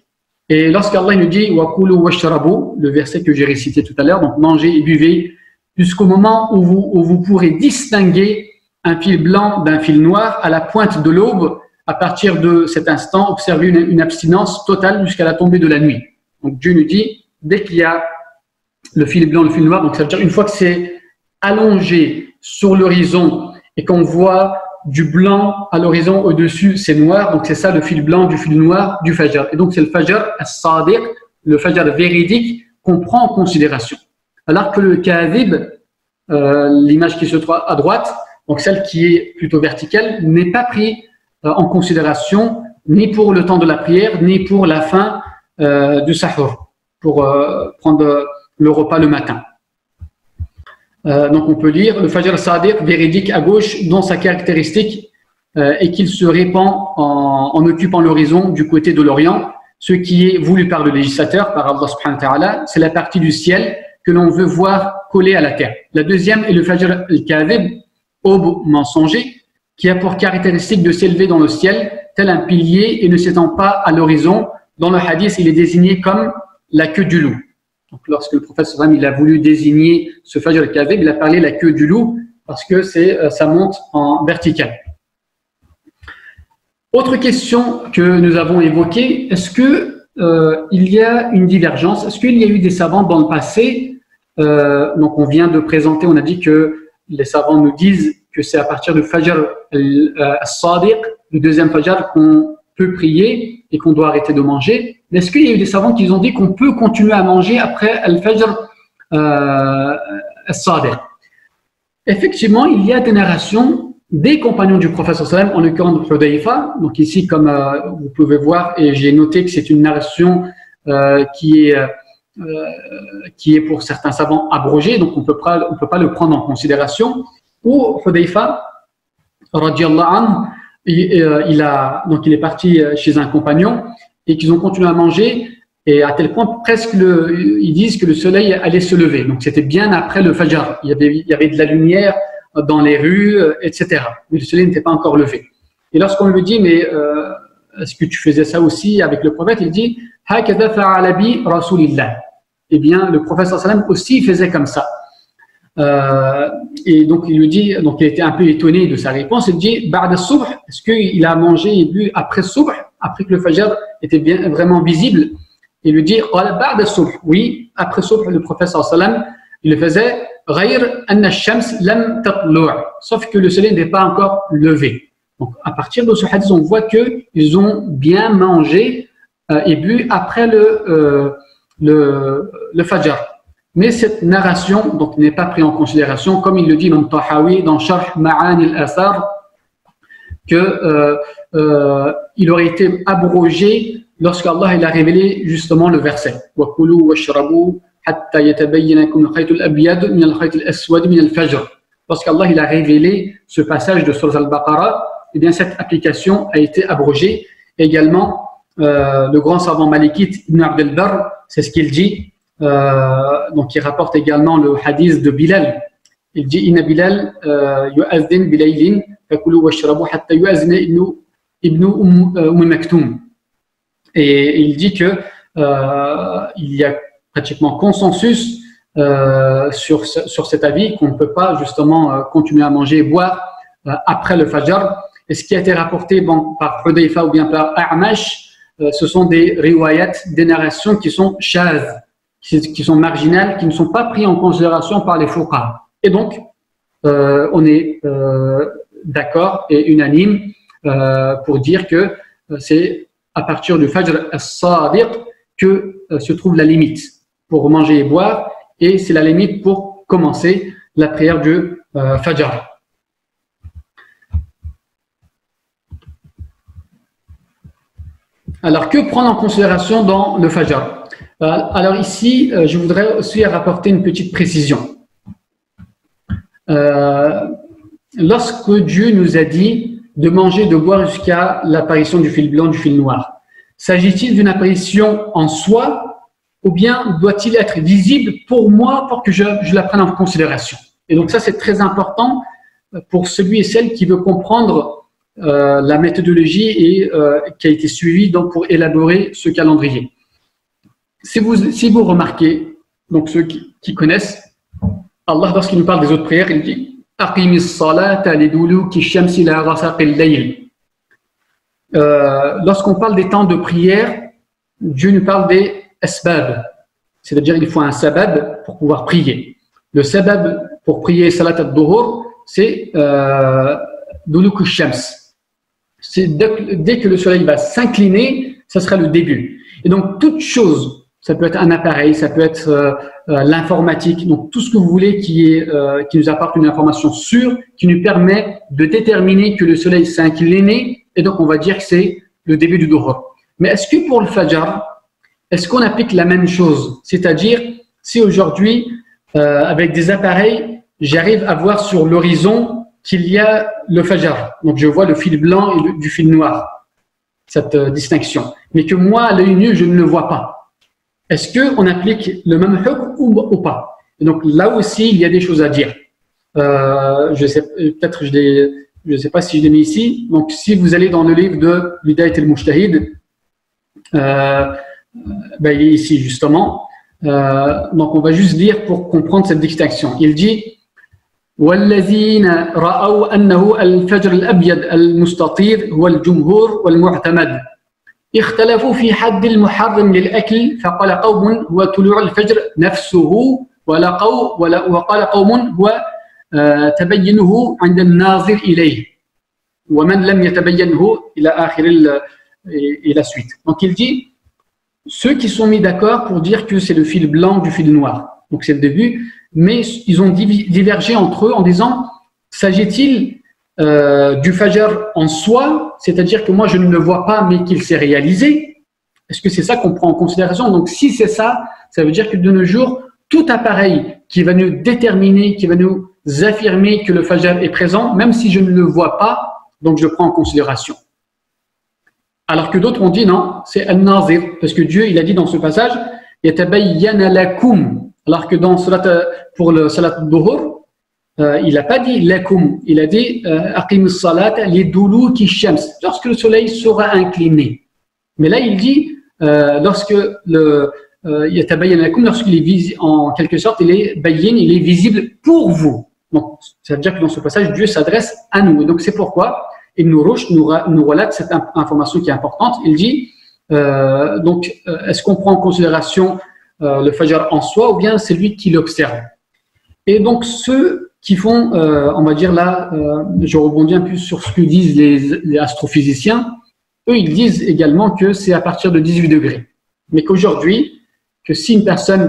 Et lorsqu'Allah nous dit wa kulu washrabu, le verset que j'ai récité tout à l'heure, donc mangez et buvez jusqu'au moment où vous, où vous pourrez distinguer un fil blanc d'un fil noir à la pointe de l'aube. À partir de cet instant, observez une, une abstinence totale jusqu'à la tombée de la nuit. Donc Dieu nous dit, dès qu'il y a le fil blanc, le fil noir, donc ça veut dire une fois que c'est allongé sur l'horizon et qu'on voit du blanc à l'horizon au-dessus, c'est noir, donc c'est ça le fil blanc du fil noir du fajr. Et donc c'est le fajr as-sadiq, le fajr véridique qu'on prend en considération. Alors que le kadhib, euh, l'image qui se trouve à droite, donc celle qui est plutôt verticale, n'est pas prise euh, en considération ni pour le temps de la prière, ni pour la fin euh, du sahur, pour euh, prendre le repas le matin. Euh, donc on peut lire le fajr sadiq véridique à gauche dans sa caractéristique euh, et qu'il se répand en, en occupant l'horizon du côté de l'Orient. Ce qui est voulu par le législateur, par Allah subhanahu wa ta'ala, c'est la partie du ciel que l'on veut voir collée à la terre. La deuxième est le fajr al-kadhib, aube mensonger, qui a pour caractéristique de s'élever dans le ciel tel un pilier et ne s'étend pas à l'horizon. Dans le hadith, il est désigné comme la queue du loup. Donc, lorsque le prophète sallam il a voulu désigner ce fajr al-kadhib, il a parlé la queue du loup parce que c'est, ça monte en vertical. Autre question que nous avons évoquée, est-ce que euh, il y a une divergence? Est-ce qu'il y a eu des savants dans le passé? euh, Donc, on vient de présenter, on a dit que les savants nous disent que c'est à partir du fajr al-sadiq, le deuxième fajr, qu'on peut prier et qu'on doit arrêter de manger. Mais est-ce qu'il y a eu des savants qui ont dit qu'on peut continuer à manger après al-fajr euh, al-sadiq? Effectivement, il y a des narrations des compagnons du prophète sallam, en l'occurrence de Hudayfa. Donc ici, comme euh, vous pouvez voir, et j'ai noté que c'est une narration euh, qui est euh, qui est pour certains savants abrogée, donc on peut pas on peut pas le prendre en considération. Ou Hudayfa, radiyallahu anhu, il, euh, il a donc il est parti chez un compagnon et qu'ils ont continué à manger et à tel point presque le, ils disent que le soleil allait se lever. Donc c'était bien après le fajr. Il y avait il y avait de la lumière dans les rues, et cetera. Mais le soleil n'était pas encore levé. Et lorsqu'on lui dit, mais euh, est-ce que tu faisais ça aussi avec le prophète? Il dit, hakadha fa'ala bi rasulillah. Eh bien, le prophète sallam aussi faisait comme ça. Euh, et donc il lui dit, donc il était un peu étonné de sa réponse. Il dit, ba'da subh, est-ce qu'il a mangé et bu après subh, après que le fajr était bien vraiment visible? Il lui dit, qala ba'da subh, oui, après subh, le prophète sallam, il le faisait. Sauf que le soleil n'est pas encore levé. Donc, à partir de ce hadith, on voit qu'ils ont bien mangé euh, et bu après le, euh, le, le fajr. Mais cette narration n'est pas prise en considération, comme il le dit dans Tahawi, dans Sharh Ma'ani al-Athar, qu'il euh, euh, aurait été abrogé lorsqu'Allah il a révélé justement le verset. Wa kulu washrabu Lorsqu'Allah il a révélé ce passage de Surah Al-Baqarah, eh bien cette application a été abrogée. Également, euh, le grand savant malikite Ibn Abd al-Barr, c'est ce qu'il dit. Euh, donc il rapporte également le hadith de Bilal. Il dit Inna Bilal yu'adhin bilaylin fakulu washrabu hatta yu'adhina ibn Umm Maktoum. Et il dit que euh, il y a pratiquement consensus euh, sur, sur cet avis qu'on ne peut pas justement euh, continuer à manger et boire euh, après le fajr. Et ce qui a été rapporté bon, par Hudayfa ou bien par A'mash, euh, ce sont des riwayat, des narrations qui sont shaz, qui, qui sont marginales, qui ne sont pas prises en considération par les fuqaha. Et donc, euh, on est euh, d'accord et unanime euh, pour dire que euh, c'est à partir du fajr as-sadiq que euh, se trouve la limite pour manger et boire, et c'est la limite pour commencer la prière du euh, fajr. Alors, que prendre en considération dans le fajr? euh, Alors ici, euh, je voudrais aussi rapporter une petite précision. Euh, lorsque Dieu nous a dit de manger, de boire jusqu'à l'apparition du fil blanc, du fil noir, s'agit-il d'une apparition en soi ou bien doit-il être visible pour moi pour que je, je la prenne en considération? Et donc ça, c'est très important pour celui et celle qui veut comprendre euh, la méthodologie et, euh, qui a été suivie donc, pour élaborer ce calendrier. si vous, si vous remarquez, donc ceux qui, qui connaissent, Allah, lorsqu'il nous parle des autres prières, il dit Aqimis salata liduluki shamsi ila ghasaqil layl. Lorsqu'on parle des temps de prière, Dieu nous parle des asbab, c'est-à-dire il faut un sabab pour pouvoir prier. Le sabab pour prier salat al-duhur, c'est duluki shams. C'est dès, dès que le soleil va s'incliner, ça sera le début. Et donc toute chose, ça peut être un appareil, ça peut être euh, euh, l'informatique, donc tout ce que vous voulez qui, est, euh, qui nous apporte une information sûre, qui nous permet de déterminer que le soleil s'est incliné, et donc on va dire que c'est le début du Dhuhr. Mais est-ce que pour le Fajr, est-ce qu'on applique la même chose? C'est-à-dire, si aujourd'hui, euh, avec des appareils, j'arrive à voir sur l'horizon qu'il y a le Fajr, donc je vois le fil blanc et le, du fil noir, cette euh, distinction, mais que moi, à l'œil nu, je ne le vois pas. Est-ce qu'on applique le même hukm ou, ou pas? Et donc là aussi, il y a des choses à dire. Euh, je sais, peut-être je l'ai, je ne sais pas si je l'ai mis ici. Donc si vous allez dans le livre de Bidayat al-Mujtahid, euh, ben, il est ici justement. Euh, donc on va juste lire pour comprendre cette distinction. Il dit وَالَّذِينَ رَأَوْا أَنَّهُ الْفَجْرُ الْأَبْيَضُ الْمُسْتَطِيرُ هُوَ الْجُمْهُورُ وَالْمُعْتَمَدُ اختلفوا في حد المحرم للأكل فقال قوم هو طلوع الفجر نفسه وقال قوم هو تبينه عند الناظر إليه ومن لم يتبينه إلى آخر et la suite. Donc il dit ceux qui sont mis d'accord pour dire que c'est le fil blanc du fil noir, donc c'est le début, mais ils ont divergé entre eux en disant s'agit-il Euh, du Fajr en soi, c'est-à-dire que moi je ne le vois pas mais qu'il s'est réalisé. Est-ce que c'est ça qu'on prend en considération? Donc si c'est ça, ça veut dire que de nos jours, tout appareil qui va nous déterminer, qui va nous affirmer que le Fajr est présent, même si je ne le vois pas, donc je le prends en considération. Alors que d'autres ont dit non, c'est al-nazir, parce que Dieu il a dit dans ce passage yatabayyana lakum, alors que dans salat, pour le salat al-duhur, Euh, il n'a pas dit lakum, il a dit aqimus salat liduluki shams, lorsque le soleil sera incliné. Mais là il dit euh, lorsque le yatabayyan lakum, lorsqu'il est visible, en quelque sorte il est bayyin, il est visible pour vous. Donc ça veut dire que dans ce passage Dieu s'adresse à nous. Et donc c'est pourquoi Ibn Rushd nous, nous relate cette information qui est importante. Il dit euh, donc euh, est-ce qu'on prend en considération euh, le Fajr en soi ou bien c'est lui qui l'observe? Et donc ceux qui font, euh, on va dire là, euh, je rebondis un peu sur ce que disent les, les astrophysiciens, eux ils disent également que c'est à partir de dix-huit degrés. Mais qu'aujourd'hui, que si une personne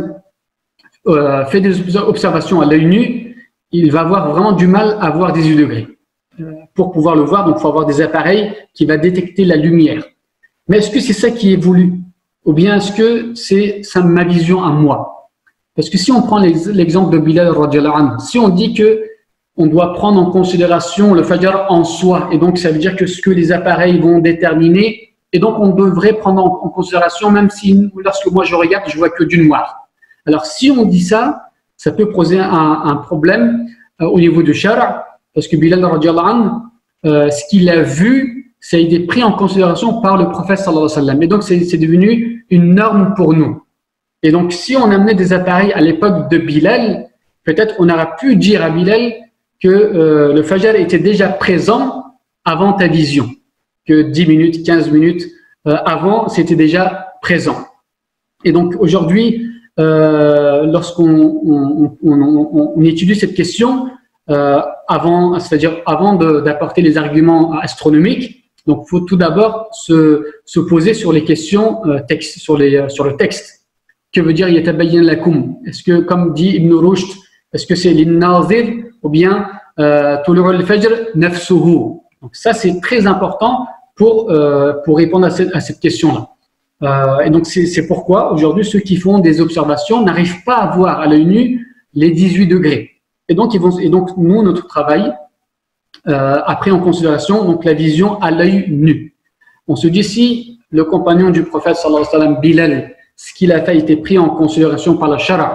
euh, fait des observations à l'œil nu, il va avoir vraiment du mal à voir dix-huit degrés. Euh, pour pouvoir le voir, donc il faut avoir des appareils qui vont détecter la lumière. Mais est-ce que c'est ça qui est voulu? Ou bien est-ce que c'est ma vision à moi? Parce que si on prend l'exemple de Bilal radhiyallahu anhu, si on dit que on doit prendre en considération le Fajr en soi, et donc ça veut dire que ce que les appareils vont déterminer, et donc on devrait prendre en, en considération, même si lorsque moi je regarde, je vois que du noir. Alors si on dit ça, ça peut poser un, un problème euh, au niveau de Shara, parce que Bilal radhiyallahu anhu, euh, ce qu'il a vu, ça a été pris en considération par le prophète sallallahu alayhi wa sallam. Et donc c'est devenu une norme pour nous. Et donc, si on amenait des appareils à l'époque de Bilal, peut-être on aurait pu dire à Bilal que euh, le Fajr était déjà présent avant ta vision, que dix minutes, quinze minutes euh, avant, c'était déjà présent. Et donc, aujourd'hui, euh, lorsqu'on on, on, on, on étudie cette question, euh, avant, c'est-à-dire avant d'apporter les arguments astronomiques, donc il faut tout d'abord se, se poser sur les questions euh, texte, sur, les, sur le texte. Que veut dire yatabayyan lakum? Est-ce que, comme dit Ibn Rushd, est-ce que c'est lin-nazir ou bien tulu' al-fajr nafsuhu? Donc ça c'est très important pour euh, pour répondre à cette, à cette question-là. Euh, et donc c'est pourquoi aujourd'hui ceux qui font des observations n'arrivent pas à voir à l'œil nu les dix-huit degrés. Et donc ils vont et donc nous notre travail euh, a pris en considération donc la vision à l'œil nu. On se dit si le compagnon du prophète sallallahu alayhi wa sallam Bilal, ce qu'il a fait a été pris en considération par la Shara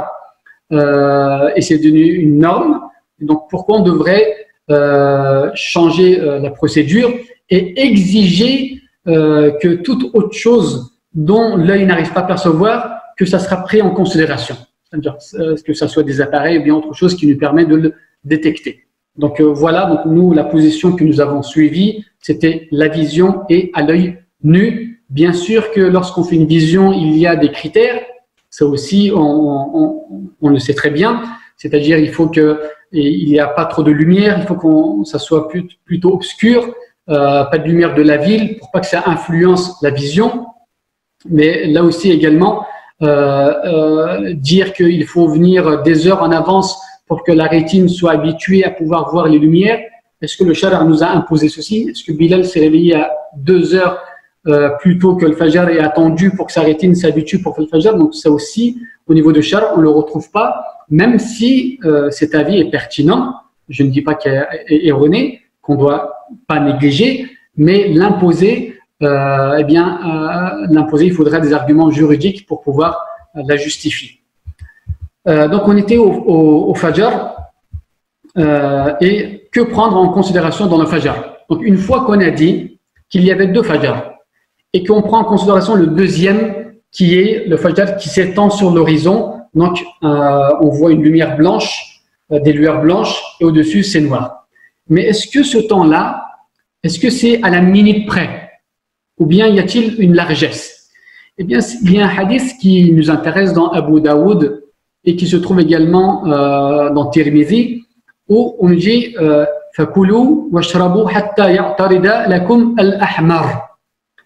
euh, et c'est devenu une norme. Donc, pourquoi on devrait euh, changer euh, la procédure et exiger euh, que toute autre chose dont l'œil n'arrive pas à percevoir que ça sera pris en considération. C'est-à-dire que ça soit des appareils ou bien autre chose qui nous permet de le détecter. Donc euh, voilà, donc nous, la position que nous avons suivie, c'était la vision et à l'œil nu. Bien sûr que lorsqu'on fait une vision, il y a des critères. Ça aussi, on, on, on le sait très bien. C'est-à-dire, il faut que il n'y a pas trop de lumière, il faut que ça soit plus, plutôt obscur, euh, pas de lumière de la ville, pour pas que ça influence la vision. Mais là aussi également, euh, euh, dire qu'il faut venir des heures en avance pour que la rétine soit habituée à pouvoir voir les lumières. Est-ce que le Shara nous a imposé ceci? Est-ce que Bilal s'est réveillé à deux heures euh, plus tôt que le Fajr et attendu pour que sa rétine s'habitue pour faire le Fajr? Donc ça aussi, au niveau de Shara, on ne le retrouve pas, même si euh, cet avis est pertinent. Je ne dis pas qu'il est erroné, qu'on ne doit pas négliger, mais l'imposer, euh, eh bien, euh, l'imposer, il faudrait des arguments juridiques pour pouvoir euh, la justifier. Euh, donc, on était au, au, au Fajr euh, et que prendre en considération dans le Fajr? Donc, une fois qu'on a dit qu'il y avait deux Fajr et qu'on prend en considération le deuxième qui est le Fajr qui s'étend sur l'horizon, donc euh, on voit une lumière blanche, euh, des lueurs blanches et au-dessus c'est noir. Mais est-ce que ce temps-là, est-ce que c'est à la minute près ou bien y a-t-il une largesse? Eh bien, il y a un hadith qui nous intéresse dans Abu Daoud et qui se trouve également euh, dans Tirmidhi, où on dit « Fakulu washrabu hatta ya'tarida lakum al-ahmar ».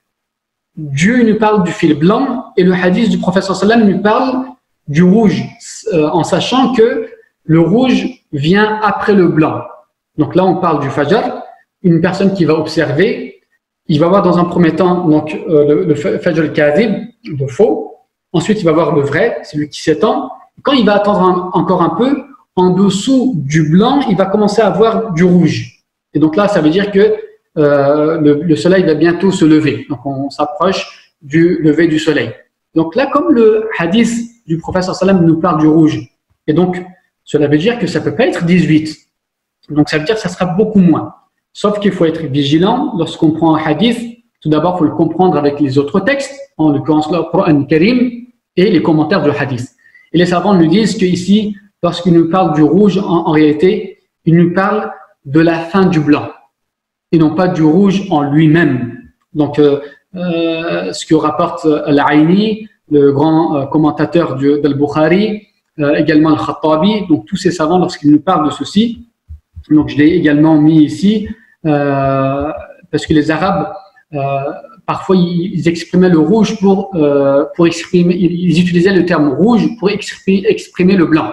Dieu nous parle du fil blanc et le hadith du prophète sallam nous parle du rouge, euh, en sachant que le rouge vient après le blanc. Donc là, on parle du Fajr, une personne qui va observer, il va voir dans un premier temps donc, euh, le, le Fajr al-Kadhib, le faux, ensuite il va voir le vrai, celui qui s'étend. Quand il va attendre un, encore un peu, en dessous du blanc, il va commencer à voir du rouge. Et donc là, ça veut dire que euh, le, le soleil va bientôt se lever. Donc on s'approche du lever du soleil. Donc là, comme le hadith du prophète sallam nous parle du rouge, et donc cela veut dire que ça ne peut pas être dix-huit. Donc ça veut dire que ça sera beaucoup moins. Sauf qu'il faut être vigilant lorsqu'on prend un hadith. Tout d'abord, il faut le comprendre avec les autres textes, en l'occurrence le Coran Karim et les commentaires du hadith. Et les savants nous disent qu'ici, lorsqu'ils nous parlent du rouge, en, en réalité, ils nous parlent de la fin du blanc et non pas du rouge en lui-même. Donc, euh, euh, ce que rapporte Al-Aini, le grand euh, commentateur de Al-Bukhari, euh, également Al-Khattabi, donc tous ces savants, lorsqu'ils nous parlent de ceci, donc je l'ai également mis ici, euh, parce que les Arabes, euh, parfois, ils exprimaient le rouge pour, euh, pour exprimer, ils utilisaient le terme rouge pour exprimer, exprimer le blanc.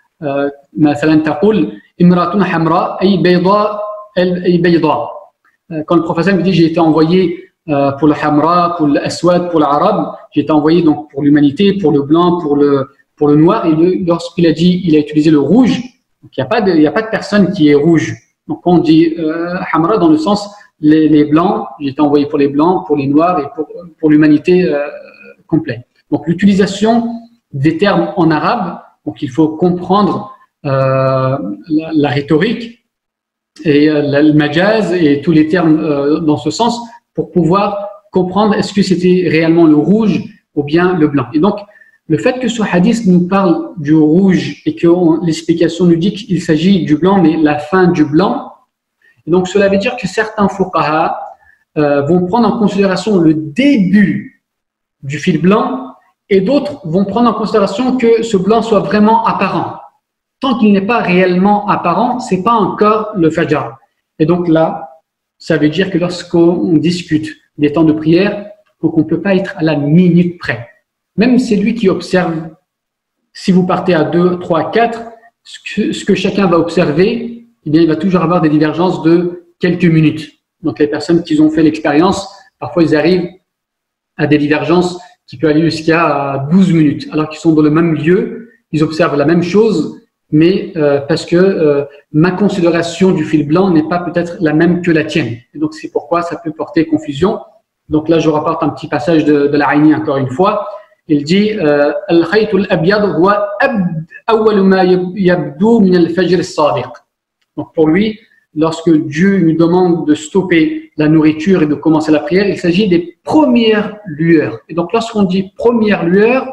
مثلا تقول امرأة حمراء أي بيضاء أي بيضاء. Quand le professeur me dit j'ai été envoyé euh, pour le hamra, pour l'aswad, pour l'arabe, j'ai été envoyé donc pour l'humanité, pour le blanc, pour le pour le noir. Et le, lorsqu'il a dit, il a utilisé le rouge. Donc il n'y a pas de il y a pas de personne qui est rouge. Donc on dit euh, hamra dans le sens les, les blancs. J'ai été envoyé pour les blancs, pour les noirs et pour pour l'humanité euh, complète. Donc l'utilisation des termes en arabe. Donc, il faut comprendre euh, la, la rhétorique et euh, le majaz et tous les termes euh, dans ce sens pour pouvoir comprendre est-ce que c'était réellement le rouge ou bien le blanc. Et donc, le fait que ce hadith nous parle du rouge et que l'explication nous dit qu'il s'agit du blanc, mais la fin du blanc, et donc cela veut dire que certains fuqaha euh, vont prendre en considération le début du fil blanc. Et d'autres vont prendre en considération que ce blanc soit vraiment apparent. Tant qu'il n'est pas réellement apparent, ce n'est pas encore le Fajr. Et donc là, ça veut dire que lorsqu'on discute des temps de prière, donc on ne peut pas être à la minute près. Même celui qui observe, si vous partez à deux, trois, quatre, ce que, ce que chacun va observer, eh bien, il va toujours avoir des divergences de quelques minutes. Donc les personnes qui ont fait l'expérience, parfois ils arrivent à des divergences qui peut aller jusqu'à douze minutes, alors qu'ils sont dans le même lieu, ils observent la même chose, mais euh, parce que euh, ma considération du fil blanc n'est pas peut-être la même que la tienne. Et donc c'est pourquoi ça peut porter confusion. Donc là, je rapporte un petit passage de, de l'Aini encore une fois. Il dit Al-khayt al-abyad huwa awwal ma yabdu min al-fajr as-sadiq. Donc pour lui, lorsque Dieu nous demande de stopper la nourriture et de commencer la prière, il s'agit des premières lueurs. Et donc lorsqu'on dit première lueur,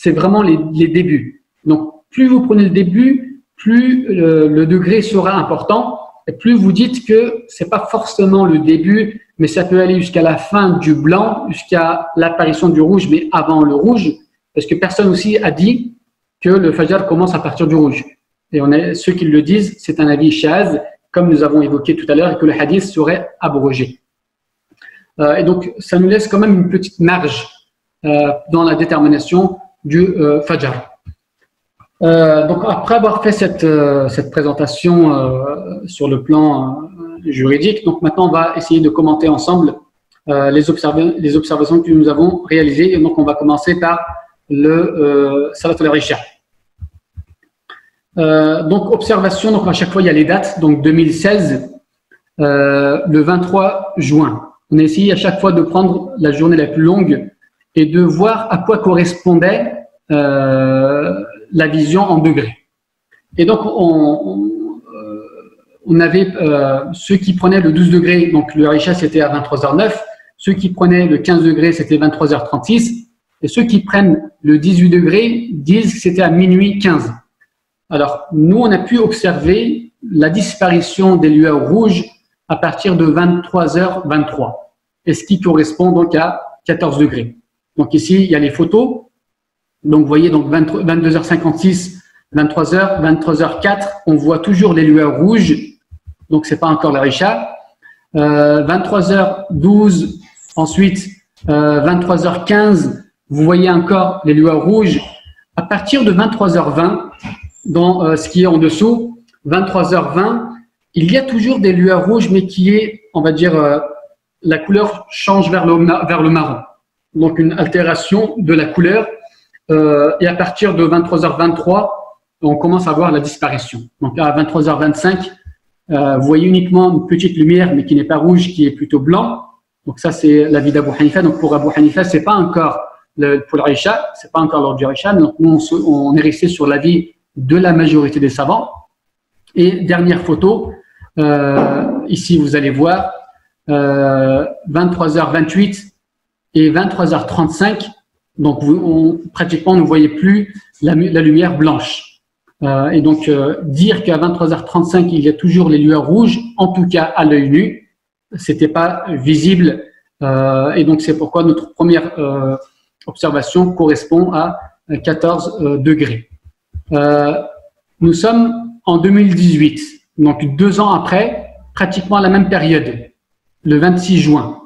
c'est vraiment les, les débuts. Donc, plus vous prenez le début, plus le, le degré sera important et plus vous dites que c'est pas forcément le début, mais ça peut aller jusqu'à la fin du blanc, jusqu'à l'apparition du rouge, mais avant le rouge, parce que personne aussi a dit que le Fajr commence à partir du rouge. Et on a, ceux qui le disent, c'est un avis shaz, comme nous avons évoqué tout à l'heure, et que le hadith serait abrogé. Euh, et donc, ça nous laisse quand même une petite marge euh, dans la détermination du euh, Fajr. Euh, donc, après avoir fait cette, euh, cette présentation euh, sur le plan euh, juridique, donc maintenant, on va essayer de commenter ensemble euh, les, observ les observations que nous avons réalisées. Et donc, on va commencer par le euh, Salat al-Isha. Euh, donc, observation, donc à chaque fois, il y a les dates. Donc, deux mille seize, euh, le vingt-trois juin. On a essayé à chaque fois de prendre la journée la plus longue et de voir à quoi correspondait euh, la vision en degrés. Et donc, on, on, euh, on avait euh, ceux qui prenaient le douze degrés, donc le Isha c'était à vingt-trois heures neuf, ceux qui prenaient le quinze degrés c'était vingt-trois heures trente-six, et ceux qui prennent le dix-huit degrés disent que c'était à minuit quinze. Alors, nous, on a pu observer la disparition des lueurs rouges à partir de vingt-trois heures vingt-trois, et ce qui correspond donc à quatorze degrés. Donc ici, il y a les photos. Donc, vous voyez, donc vingt-deux heures cinquante-six, vingt-trois heures, vingt-trois heures quatre, on voit toujours les lueurs rouges. Donc, c'est pas encore la Isha. Euh, vingt-trois heures douze, ensuite euh, vingt-trois heures quinze, vous voyez encore les lueurs rouges. À partir de vingt-trois heures vingt, dans euh, ce qui est en dessous, vingt-trois heures vingt, il y a toujours des lueurs rouges, mais qui est, on va dire, euh, la couleur change vers le, vers le marron. Donc, une altération de la couleur. Euh, et à partir de vingt-trois heures vingt-trois, on commence à voir la disparition. Donc, à vingt-trois heures vingt-cinq, euh, vous voyez uniquement une petite lumière, mais qui n'est pas rouge, qui est plutôt blanc. Donc, ça, c'est l'avis d'Abu Hanifa. Donc, pour Abu Hanifa, c'est pas encore le, pour l'Isha, c'est pas encore l'ordre du Isha. Donc, nous, on, se, on est resté sur l'avis de la majorité des savants. Et dernière photo, euh, ici, vous allez voir, euh, vingt-trois heures vingt-huit et vingt-trois heures trente-cinq. Donc, vous, on, pratiquement, ne voyez plus la, la lumière blanche. Euh, et donc, euh, dire qu'à vingt-trois heures trente-cinq, il y a toujours les lueurs rouges, en tout cas à l'œil nu, c'était pas visible. Euh, et donc, c'est pourquoi notre première euh, observation correspond à quatorze euh, degrés. Euh, nous sommes en deux mille dix-huit, donc deux ans après, pratiquement à la même période, le vingt-six juin.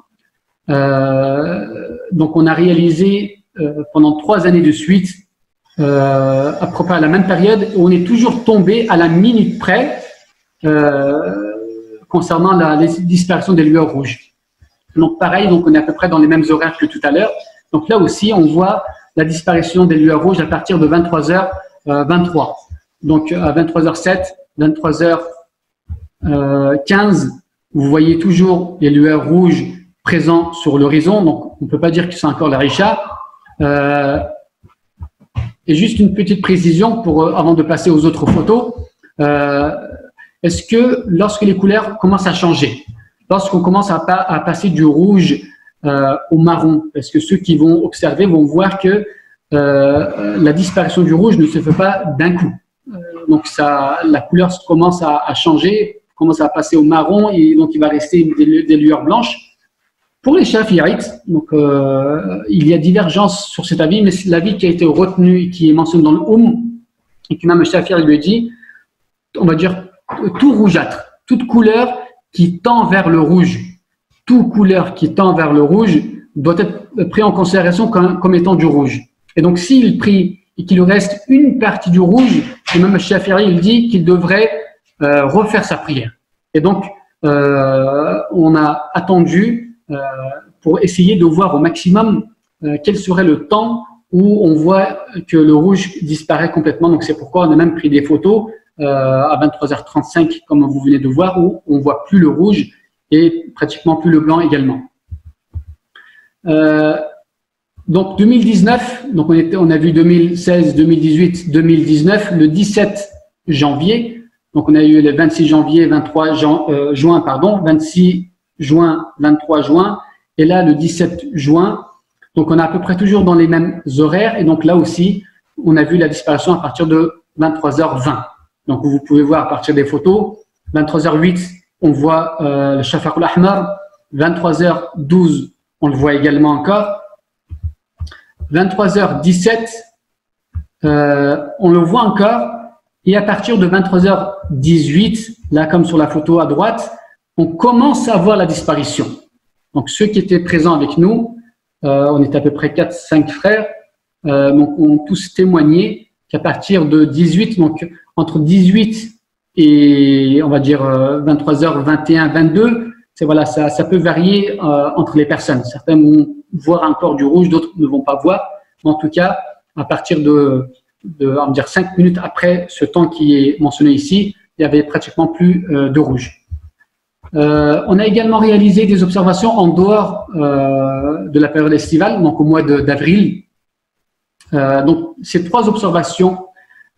Euh, donc, on a réalisé euh, pendant trois années de suite, euh, à peu près à la même période, on est toujours tombé à la minute près euh, concernant la, la disparition des lueurs rouges. Donc, pareil, donc on est à peu près dans les mêmes horaires que tout à l'heure. Donc, là aussi, on voit la disparition des lueurs rouges à partir de vingt-trois heures vingt-trois. Donc, à vingt-trois heures sept, vingt-trois heures quinze, vous voyez toujours les lueurs rouges présentes sur l'horizon. Donc, on ne peut pas dire que c'est encore la Isha. Euh, et juste une petite précision pour, avant de passer aux autres photos. Euh, Est-ce que lorsque les couleurs commencent à changer, lorsqu'on commence à, pa à passer du rouge euh, au marron, parce que ceux qui vont observer vont voir que euh, la disparition du rouge ne se fait pas d'un coup. Euh, donc, ça, la couleur commence à, à changer, commence à passer au marron et donc il va rester des, des lueurs blanches. Pour les Shafi'ites, donc euh, il y a divergence sur cet avis, mais l'avis qui a été retenu et qui est mentionné dans le Umm, et qu'Imam Shafi'i lui dit, on va dire tout rougeâtre, toute couleur qui tend vers le rouge, toute couleur qui tend vers le rouge doit être pris en considération comme, comme étant du rouge. Et donc, s'il prie et qu'il reste une partie du rouge, Imam Shafi'i il dit qu'il devrait euh, refaire sa prière. Et donc, euh, on a attendu euh, pour essayer de voir au maximum euh, quel serait le temps où on voit que le rouge disparaît complètement. Donc, c'est pourquoi on a même pris des photos euh, à vingt-trois heures trente-cinq, comme vous venez de voir, où on ne voit plus le rouge et pratiquement plus le blanc également. Euh, donc, deux mille dix-neuf, donc on, était, on a vu deux mille seize, deux mille dix-huit, deux mille dix-neuf, le dix-sept janvier. Donc, on a eu le vingt-six janvier, vingt-trois juin, pardon, vingt-six juin, vingt-trois juin, et là, le dix-sept juin, Donc, on est à peu près toujours dans les mêmes horaires. Et donc, là aussi, on a vu la disparition à partir de vingt-trois heures vingt. Donc, vous pouvez voir à partir des photos, vingt-trois heures huit, on voit euh, le Shafaq al-Ahmar. vingt-trois heures douze, on le voit également encore. vingt-trois heures dix-sept, euh, on le voit encore. Et à partir de vingt-trois heures dix-huit, là, comme sur la photo à droite, on commence à voir la disparition. Donc, ceux qui étaient présents avec nous, euh, on était à peu près quatre cinq frères, euh, donc ont tous témoigné qu'à partir de dix-huit, donc entre dix-huit et on va dire euh, vingt-trois heures vingt et un, vingt-deux, c'est voilà, ça, ça peut varier euh, entre les personnes. Certains vont voir encore du rouge, d'autres ne vont pas voir. Mais en tout cas, à partir de, de on va dire cinq minutes après ce temps qui est mentionné ici, il n'y avait pratiquement plus euh, de rouge. Euh, on a également réalisé des observations en dehors euh, de la période estivale, donc au mois d'avril. Euh, donc, ces trois observations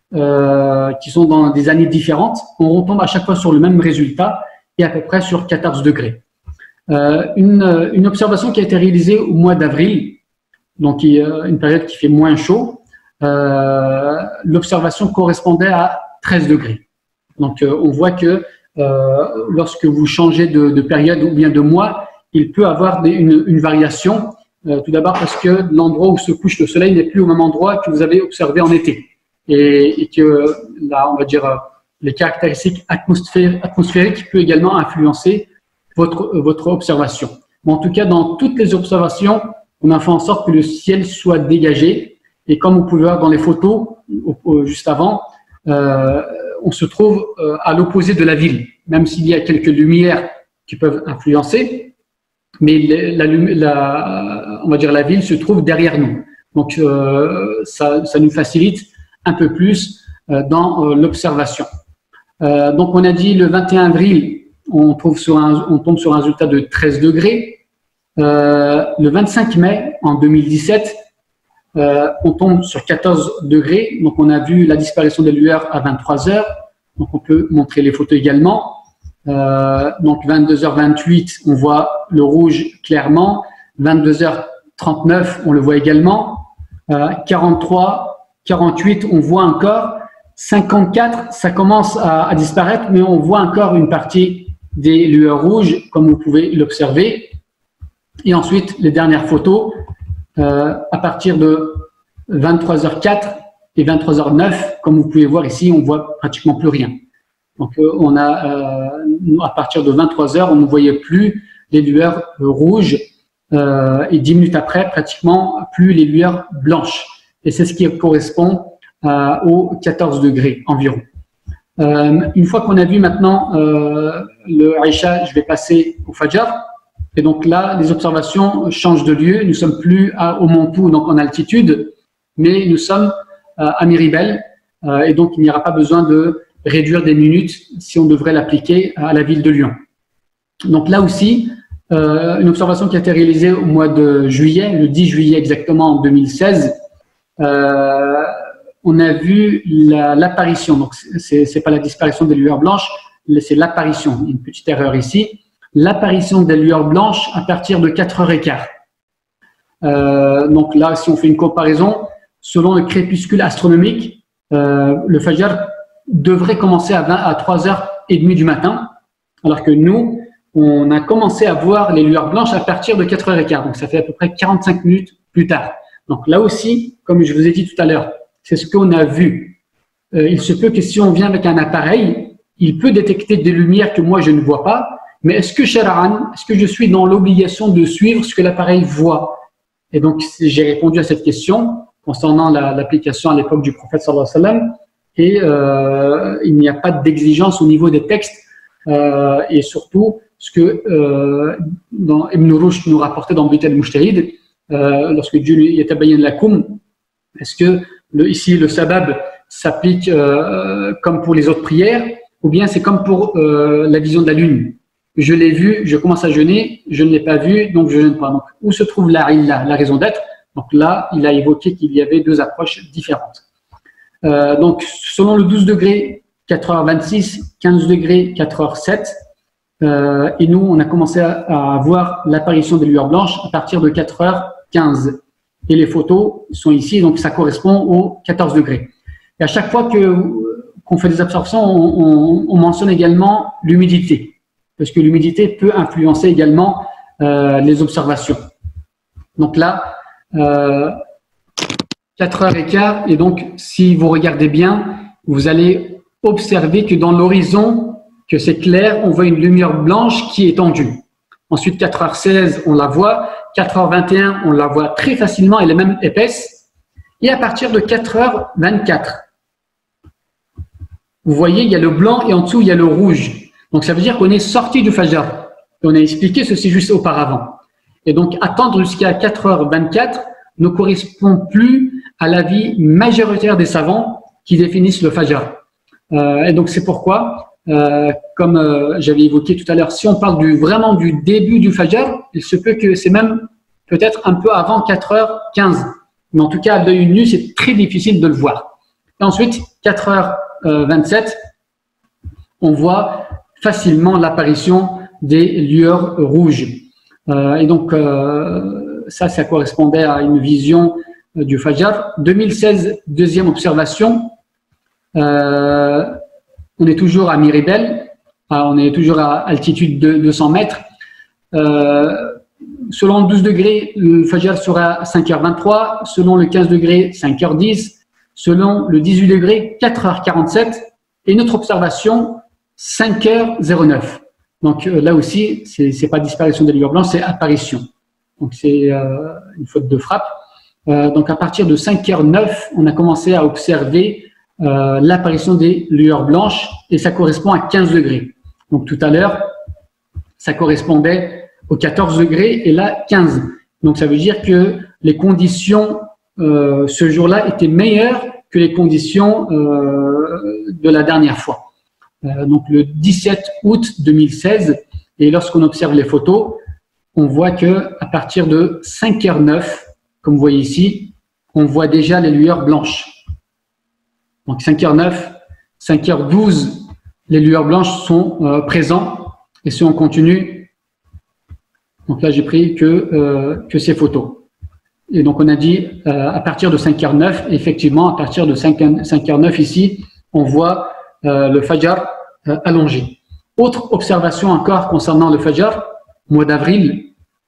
euh, qui sont dans des années différentes, on retombe à chaque fois sur le même résultat et à peu près sur quatorze degrés. Euh, une, une observation qui a été réalisée au mois d'avril, donc une période qui fait moins chaud, euh, l'observation correspondait à treize degrés. Donc, euh, on voit que euh, lorsque vous changez de, de période ou bien de mois, il peut avoir des, une, une variation. Euh, tout d'abord parce que l'endroit où se couche le soleil n'est plus au même endroit que vous avez observé en été. Et, et que, là, on va dire, les caractéristiques atmosphériques, atmosphériques peuvent également influencer votre, votre observation. Mais en tout cas, dans toutes les observations, on a fait en sorte que le ciel soit dégagé. Et comme vous pouvez voir dans les photos, au, au, juste avant, euh, on se trouve euh, à l'opposé de la ville, même s'il y a quelques lumières qui peuvent influencer. Mais la, la, on va dire la ville se trouve derrière nous. Donc, euh, ça, ça nous facilite un peu plus euh, dans euh, l'observation. Euh, donc, on a dit le vingt et un avril, on, trouve sur un, on tombe sur un résultat de treize degrés. Euh, le vingt-cinq mai, en deux mille dix-sept, euh, on tombe sur quatorze degrés. Donc, on a vu la disparition des lueurs à vingt-trois heures. Donc, on peut montrer les photos également. Euh, donc, vingt-deux heures vingt-huit, on voit le rouge clairement. vingt-deux heures trente-neuf, on le voit également. Euh, quarante-trois, quarante-huit, on voit encore. cinquante-quatre, ça commence à, à disparaître, mais on voit encore une partie des lueurs rouges, comme vous pouvez l'observer. Et ensuite, les dernières photos, euh, à partir de vingt-trois heures quatre et vingt-trois heures neuf, comme vous pouvez voir ici, on voit pratiquement plus rien. Donc, euh, on a, euh, à partir de vingt-trois heures, on ne voyait plus les lueurs euh, rouges euh, et dix minutes après, pratiquement plus les lueurs blanches. Et c'est ce qui correspond euh, aux quatorze degrés environ. Euh, une fois qu'on a vu maintenant euh, le Aïcha, je vais passer au Fajr. Et donc là, les observations changent de lieu. Nous ne sommes plus à, au Montou, donc en altitude, mais nous sommes euh, à Miribel. Euh, et donc, il n'y aura pas besoin de réduire des minutes si on devrait l'appliquer à la ville de Lyon. Donc là aussi, euh, une observation qui a été réalisée au mois de juillet, le dix juillet exactement en deux mille seize, euh, on a vu l'apparition, la, donc c'est c'est pas la disparition des lueurs blanches, c'est l'apparition, une petite erreur ici, l'apparition des lueurs blanches à partir de quatre heures quinze. Euh, donc là, si on fait une comparaison, selon le crépuscule astronomique, euh, le Fajr devrait commencer à, vingt, à trois heures trente du matin, alors que nous, on a commencé à voir les lueurs blanches à partir de quatre heures quinze, donc ça fait à peu près quarante-cinq minutes plus tard. Donc là aussi, comme je vous ai dit tout à l'heure, c'est ce qu'on a vu. Euh, il se peut que si on vient avec un appareil, il peut détecter des lumières que moi je ne vois pas, mais est-ce que Shara'an, est-ce que je suis dans l'obligation de suivre ce que l'appareil voit? Et donc j'ai répondu à cette question concernant l'application la, à l'époque du prophète sallallahu alayhi wa sallam. Et euh, il n'y a pas d'exigence au niveau des textes euh, et surtout ce que euh, dans Ibn Rushd nous rapportait dans Bit al-Mujtahid, euh, lorsque Dieu lui yatabayyan lakum, est-ce que le, ici le sabab s'applique euh, comme pour les autres prières ou bien c'est comme pour euh, la vision de la lune? Je l'ai vu, je commence à jeûner, je ne l'ai pas vu, donc je ne jeûne pas. Donc, où se trouve la illa, la raison d'être? Donc là, il a évoqué qu'il y avait deux approches différentes. Euh, donc, selon le douze degrés, quatre heures vingt-six, quinze degrés, quatre heures sept, euh, et nous, on a commencé à, à voir l'apparition des lueurs blanches à partir de quatre heures quinze. et les photos sont ici, donc ça correspond aux quatorze degrés. Et à chaque fois que qu'on fait des observations, on, on, on mentionne également l'humidité, parce que l'humidité peut influencer également euh, les observations. Donc là, euh, quatre heures quinze, et donc si vous regardez bien, vous allez observer que dans l'horizon, que c'est clair, on voit une lumière blanche qui est tendue. Ensuite, quatre heures seize, on la voit. quatre heures vingt et un, on la voit très facilement, elle est même épaisse. Et à partir de quatre heures vingt-quatre, vous voyez, il y a le blanc et en dessous, il y a le rouge. Donc, ça veut dire qu'on est sorti du Fajr. Et on a expliqué ceci juste auparavant. Et donc, attendre jusqu'à quatre heures vingt-quatre ne correspond plus à l'avis majoritaire des savants qui définissent le Fajr. Euh, et donc, c'est pourquoi, euh, comme euh, j'avais évoqué tout à l'heure, si on parle du, vraiment du début du Fajr, il se peut que c'est même peut-être un peu avant quatre heures quinze. Mais en tout cas, à l'œil nu, c'est très difficile de le voir. Et ensuite, quatre heures vingt-sept, on voit facilement l'apparition des lueurs rouges. Euh, et donc, euh, ça, ça correspondait à une vision euh, du Fajr. deux mille seize, deuxième observation. Euh, on est toujours à Miribel, on est toujours à altitude de deux cents mètres. Euh, selon le douze degrés, le Fajr sera à cinq heures vingt-trois. Selon le quinze degrés, cinq heures dix. Selon le dix-huit degrés, quatre heures quarante-sept. Et notre observation, cinq heures zéro neuf. Donc euh, là aussi, c'est c'est pas disparition des lueurs blanches, c'est apparition. Donc c'est euh, une faute de frappe. Euh, donc à partir de cinq heures neuf, on a commencé à observer euh, l'apparition des lueurs blanches et ça correspond à quinze degrés. Donc tout à l'heure, ça correspondait aux quatorze degrés et là quinze. Donc ça veut dire que les conditions euh, ce jour-là étaient meilleures que les conditions euh, de la dernière fois. Euh, donc le dix-sept août deux mille seize, et lorsqu'on observe les photos, on voit que à partir de cinq heures neuf, comme vous voyez ici, on voit déjà les lueurs blanches. Donc cinq heures neuf, cinq heures douze, les lueurs blanches sont euh, présentes. Et si on continue, donc là j'ai pris que, euh, que ces photos. Et donc on a dit euh, à partir de cinq heures neuf, effectivement à partir de cinq heures neuf ici, on voit euh, le Fajr euh, allongé. Autre observation encore concernant le Fajr, mois d'avril,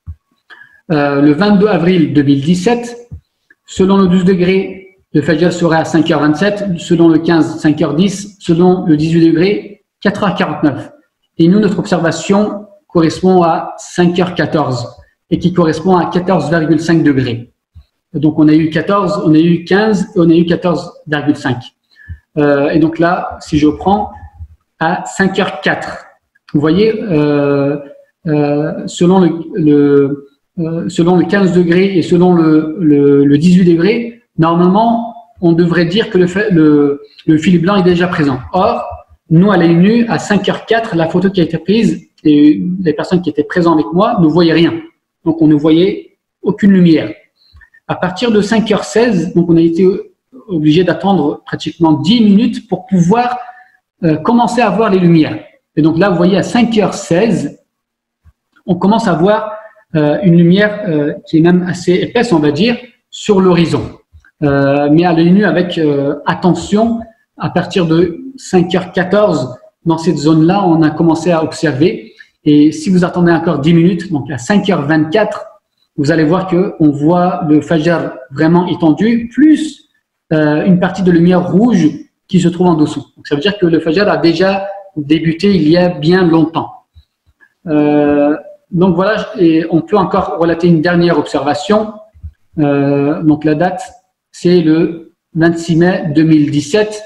euh, le vingt-deux avril deux mille dix-sept, selon le douze degrés, le Fajr sera à cinq heures vingt-sept, selon le quinze, cinq heures dix, selon le dix-huit degrés, quatre heures quarante-neuf. Et nous, notre observation correspond à cinq heures quatorze et qui correspond à quatorze virgule cinq degrés. Donc on a eu quatorze, on a eu quinze et on a eu quatorze virgule cinq. Euh, et donc là, si je prends à cinq heures quatre, vous voyez, euh, euh, selon, le, le, euh, selon le quinze degrés et selon le, le, le dix-huit degrés, normalement, on devrait dire que le, le, le fil blanc est déjà présent. Or, nous, à l'œil nu, à cinq heures quatre, la photo qui a été prise, et les personnes qui étaient présentes avec moi ne voyaient rien. Donc, on ne voyait aucune lumière. À partir de cinq heures seize, donc on a été obligé d'attendre pratiquement dix minutes pour pouvoir euh, commencer à voir les lumières. Et donc là, vous voyez, à cinq heures seize, on commence à voir euh, une lumière euh, qui est même assez épaisse, on va dire, sur l'horizon. Euh, mais à l'œil nu, avec euh, attention, à partir de cinq heures quatorze, dans cette zone-là, on a commencé à observer. Et si vous attendez encore dix minutes, donc à cinq heures vingt-quatre, vous allez voir qu'on voit le Fajr vraiment étendu, plus euh, une partie de lumière rouge qui se trouve en dessous. Donc, ça veut dire que le Fajr a déjà débuté il y a bien longtemps. Euh, donc voilà, et on peut encore relater une dernière observation. Euh, donc la date, c'est le vingt-six mai deux mille dix-sept.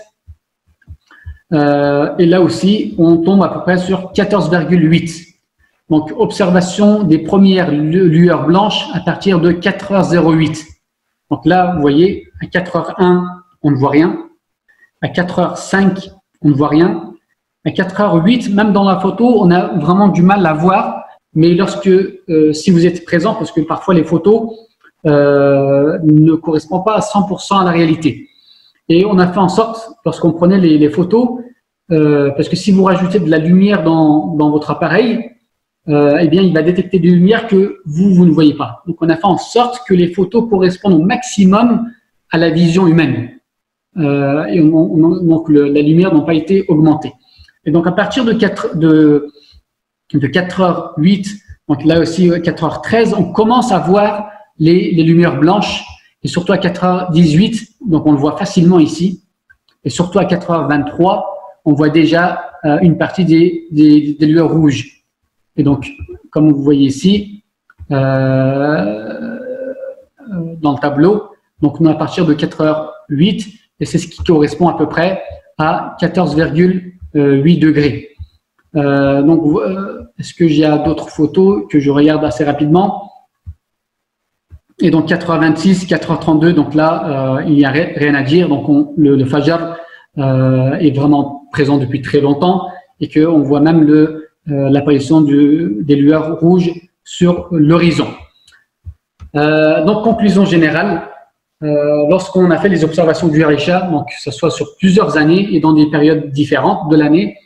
Euh, et là aussi, on tombe à peu près sur quatorze virgule huit. Donc, observation des premières lueurs blanches à partir de quatre heures zéro huit. Donc là, vous voyez, à quatre heures un, on ne voit rien. À quatre heures cinq, on ne voit rien. À quatre heures huit, même dans la photo, on a vraiment du mal à voir. Mais lorsque, euh, si vous êtes présent, parce que parfois les photos euh, ne correspondent pas à cent pour cent à la réalité. Et on a fait en sorte, lorsqu'on prenait les, les photos, euh, parce que si vous rajoutez de la lumière dans, dans votre appareil, euh, eh bien, il va détecter des lumières que vous, vous ne voyez pas. Donc, on a fait en sorte que les photos correspondent au maximum à la vision humaine. Euh, et on, on, donc, le, la lumière n'a pas été augmentée. Et donc, à partir de quatre, de, de quatre heures huit, donc là aussi quatre heures treize, on commence à voir les, les lumières blanches, et surtout à quatre heures dix-huit, donc on le voit facilement ici, et surtout à quatre heures vingt-trois, on voit déjà euh, une partie des, des, des lueurs rouges. Et donc, comme vous voyez ici, euh, dans le tableau, donc on est à partir de quatre heures huit, et c'est ce qui correspond à peu près à quatorze virgule huit degrés. Euh, donc, euh, est-ce que j'ai d'autres photos que je regarde assez rapidement? Et donc, quatre heures vingt-six, quatre heures trente-deux, donc là, euh, il n'y a rien à dire. Donc, on, le, le Fajr euh, est vraiment présent depuis très longtemps et qu'on voit même le, euh, l'apparition des lueurs rouges sur l'horizon. Euh, donc, conclusion générale, euh, lorsqu'on a fait les observations du Arisha, donc que ce soit sur plusieurs années et dans des périodes différentes de l'année,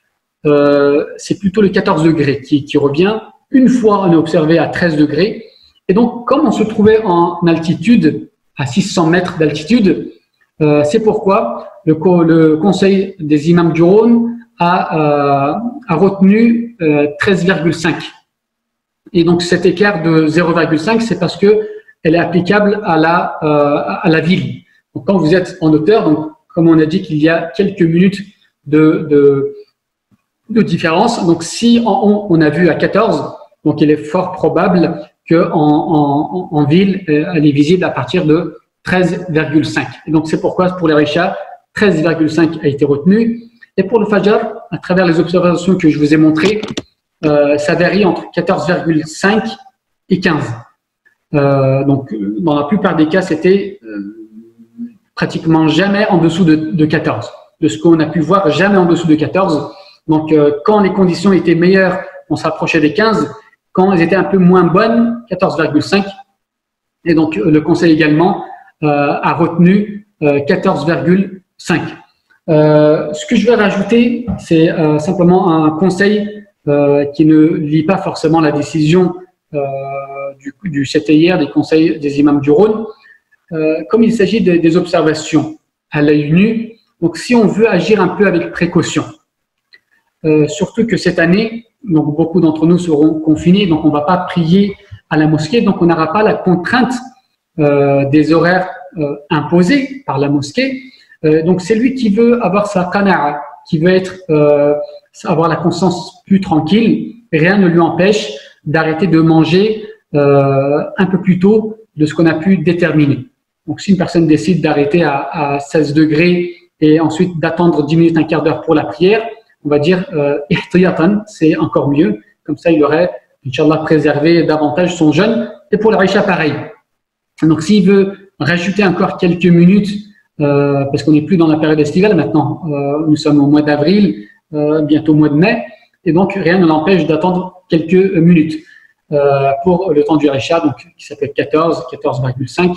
euh, c'est plutôt le quatorze degrés qui, qui revient. Une fois, on est observé à treize degrés. Et donc, comme on se trouvait en altitude, à six cents mètres d'altitude, euh, c'est pourquoi le, le Conseil des imams du Rhône a, euh, a retenu euh, treize virgule cinq. Et donc, cet écart de zéro virgule cinq, c'est parce que elle est applicable à la, euh, à la ville. Donc, quand vous êtes en hauteur, donc, comme on a dit qu'il y a quelques minutes de, de, de différence, donc si en haut, on a vu à quatorze, donc il est fort probable qu'en en, en, en ville, elle est visible à partir de treize virgule cinq. Et donc, c'est pourquoi pour les Arisha, treize virgule cinq a été retenu. Et pour le Fajr, à travers les observations que je vous ai montrées, euh, ça varie entre quatorze virgule cinq et quinze. Euh, donc, dans la plupart des cas, c'était euh, pratiquement jamais en dessous de, de quatorze. De ce qu'on a pu voir, jamais en dessous de quatorze. Donc, euh, quand les conditions étaient meilleures, on s'approchait des quinze. Quand elles étaient un peu moins bonnes, quatorze virgule cinq. Et donc, le Conseil également euh, a retenu euh, quatorze virgule cinq. Euh, ce que je vais rajouter, c'est euh, simplement un conseil euh, qui ne lie pas forcément la décision euh, du, du C T I R, des conseils des imams du Rhône. Euh, comme il s'agit de, des observations à l'œil nu, donc si on veut agir un peu avec précaution, euh, surtout que cette année, donc beaucoup d'entre nous seront confinés, donc on ne va pas prier à la mosquée, donc on n'aura pas la contrainte euh, des horaires euh, imposés par la mosquée. Euh, donc c'est lui qui veut avoir sa qana'a, qui veut être, euh, avoir la conscience plus tranquille, rien ne lui empêche d'arrêter de manger euh, un peu plus tôt de ce qu'on a pu déterminer. Donc si une personne décide d'arrêter à, à seize degrés et ensuite d'attendre dix minutes, un quart d'heure pour la prière, on va dire euh, c'est encore mieux. Comme ça, il aurait, Inch'Allah, préservé davantage son jeûne. Et pour la Aïcha, pareil. Donc, s'il veut rajouter encore quelques minutes, euh, parce qu'on n'est plus dans la période estivale maintenant, euh, nous sommes au mois d'avril, euh, bientôt au mois de mai, et donc rien ne l'empêche d'attendre quelques minutes euh, pour le temps du Aïcha, donc qui s'appelle quatorze, quatorze virgule cinq.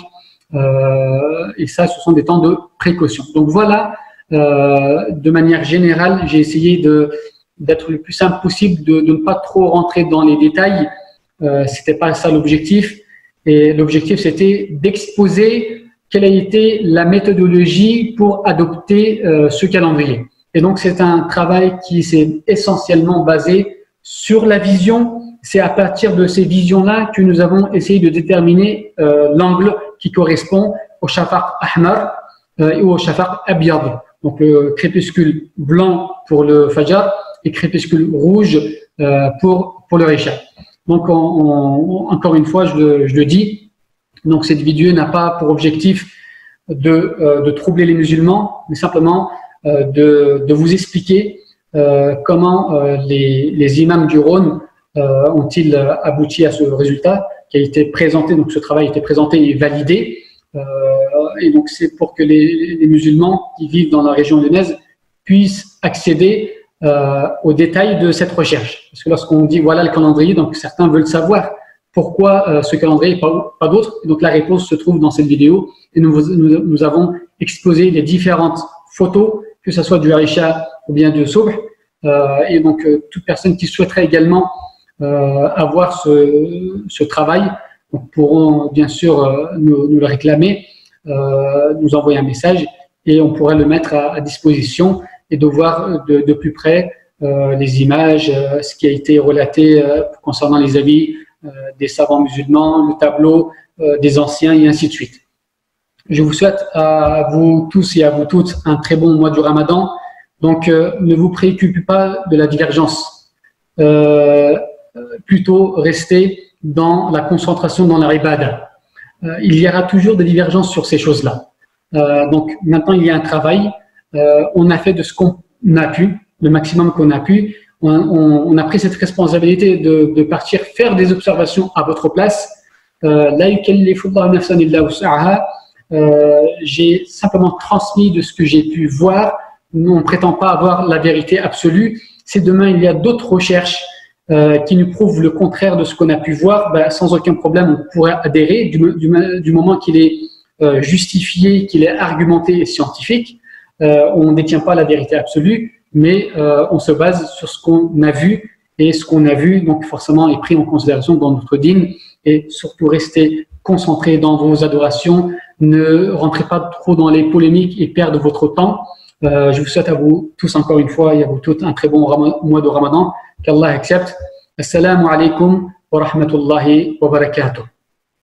Euh, et ça, ce sont des temps de précaution. Donc voilà. Euh, de manière générale, j'ai essayé de d'être le plus simple possible, de, de ne pas trop rentrer dans les détails. Euh, c'était pas ça l'objectif. Et l'objectif, c'était d'exposer quelle a été la méthodologie pour adopter euh, ce calendrier. Et donc, c'est un travail qui s'est essentiellement basé sur la vision. C'est à partir de ces visions-là que nous avons essayé de déterminer euh, l'angle qui correspond au shafaq ahmar euh, et au shafaq abyad. Donc, le crépuscule blanc pour le Fajr et crépuscule rouge euh, pour, pour le Isha. Donc, on, on, encore une fois, je le, je le dis, donc cette vidéo n'a pas pour objectif de, euh, de troubler les musulmans, mais simplement euh, de, de vous expliquer euh, comment euh, les, les imams du Rhône euh, ont-ils abouti à ce résultat qui a été présenté, donc ce travail a été présenté et validé. Euh, et donc, c'est pour que les, les musulmans qui vivent dans la région lyonnaise puissent accéder euh, aux détails de cette recherche. Parce que lorsqu'on dit voilà le calendrier, donc certains veulent savoir pourquoi euh, ce calendrier et pas, pas d'autres. Donc, la réponse se trouve dans cette vidéo. Et nous, nous, nous avons exposé les différentes photos, que ce soit du Arisha ou bien du Subh. Euh, et donc, euh, toute personne qui souhaiterait également euh, avoir ce, ce travail, donc pourront bien sûr euh, nous, nous le réclamer, euh, nous envoyer un message et on pourrait le mettre à, à disposition et de voir de, de plus près euh, les images, euh, ce qui a été relaté euh, concernant les avis euh, des savants musulmans, le tableau euh, des anciens et ainsi de suite. Je vous souhaite à vous tous et à vous toutes un très bon mois du Ramadan. Donc, euh, ne vous préoccupez pas de la divergence. Euh, plutôt, restez dans la concentration dans la ibada. Euh, il y aura toujours des divergences sur ces choses-là. Euh, donc, maintenant, il y a un travail. Euh, on a fait de ce qu'on a pu, le maximum qu'on a pu. On, on, on a pris cette responsabilité de, de partir faire des observations à votre place. Euh, Euh, j'ai simplement transmis de ce que j'ai pu voir. Nous, on ne prétend pas avoir la vérité absolue. Si demain, il y a d'autres recherches euh, qui nous prouvent le contraire de ce qu'on a pu voir, ben, sans aucun problème, on pourrait adhérer du, du, du moment qu'il est euh, justifié, qu'il est argumenté et scientifique. Euh, on ne détient pas la vérité absolue, mais euh, on se base sur ce qu'on a vu et ce qu'on a vu, donc forcément, est pris en considération dans notre dîne. Et surtout, restez concentrés dans vos adorations. Ne rentrez pas trop dans les polémiques et perdre votre temps. Euh, je vous souhaite à vous tous encore une fois et à vous toutes un très bon mois de Ramadan. Qu'Allah accepte. Assalamu alaikum wa rahmatullahi wa barakatuh.